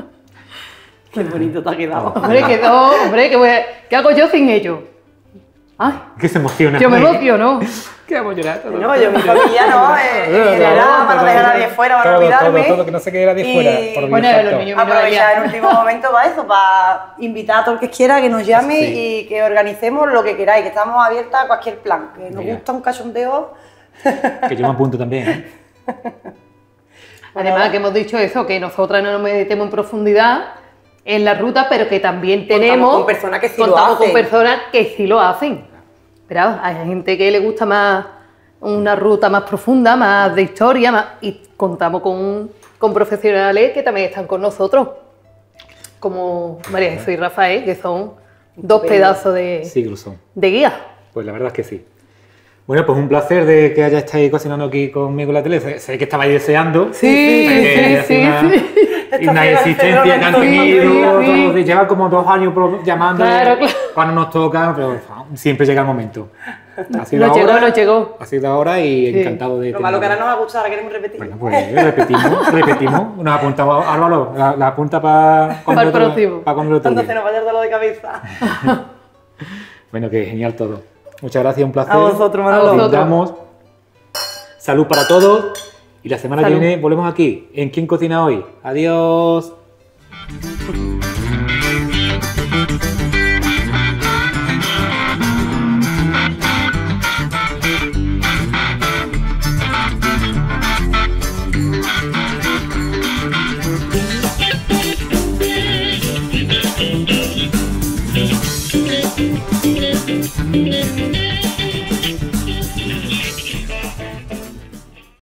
Qué bonito te ha quedado. Hombre, ¿qué hago yo sin ellos? Ay, que se emociona. Yo me emociono. Que vamos a llorar. No, yo mi familia no, general, para no dejar a nadie fuera, para no olvidarme. Todo, que no se quede nadie fuera. Bueno, los niños aprovechar el último momento para eso, para invitar a todo el que quiera que nos llame y que organicemos lo que queráis, que estamos abiertas a cualquier plan, que nos gusta un cachondeo. Que yo me apunto también. Además que hemos dicho eso, que nosotras no nos metemos en profundidad en la ruta, pero que también tenemos... Contamos con personas que sí lo contamos hacen. con personas que sí lo hacen. Pero hay gente que le gusta más una ruta más profunda, más de historia, y contamos con profesionales que también están con nosotros, como María Jesús y Rafael, que son dos pedazos de guía. Pues la verdad es que sí. Bueno, pues un placer de que hayáis estado cocinando aquí conmigo en la tele. Sé que estabais deseando. Sí. Una existencia que han tenido. Llevan como 2 años llamando cuando nos toca, pero siempre llega el momento. Nos llegó. Ha sido ahora y encantado de... Lo malo que ahora nos ha gustado, ahora queremos repetir. Bueno, pues repetimos. Nos apuntamos, Álvaro, la apunta para el próximo. Cuando se nos vaya el dolor de cabeza. Bueno, que genial todo. Muchas gracias, un placer. A vosotros, Manolo. Damos salud para todos y la semana que viene volvemos aquí en ¿Quién cocina hoy? Adiós.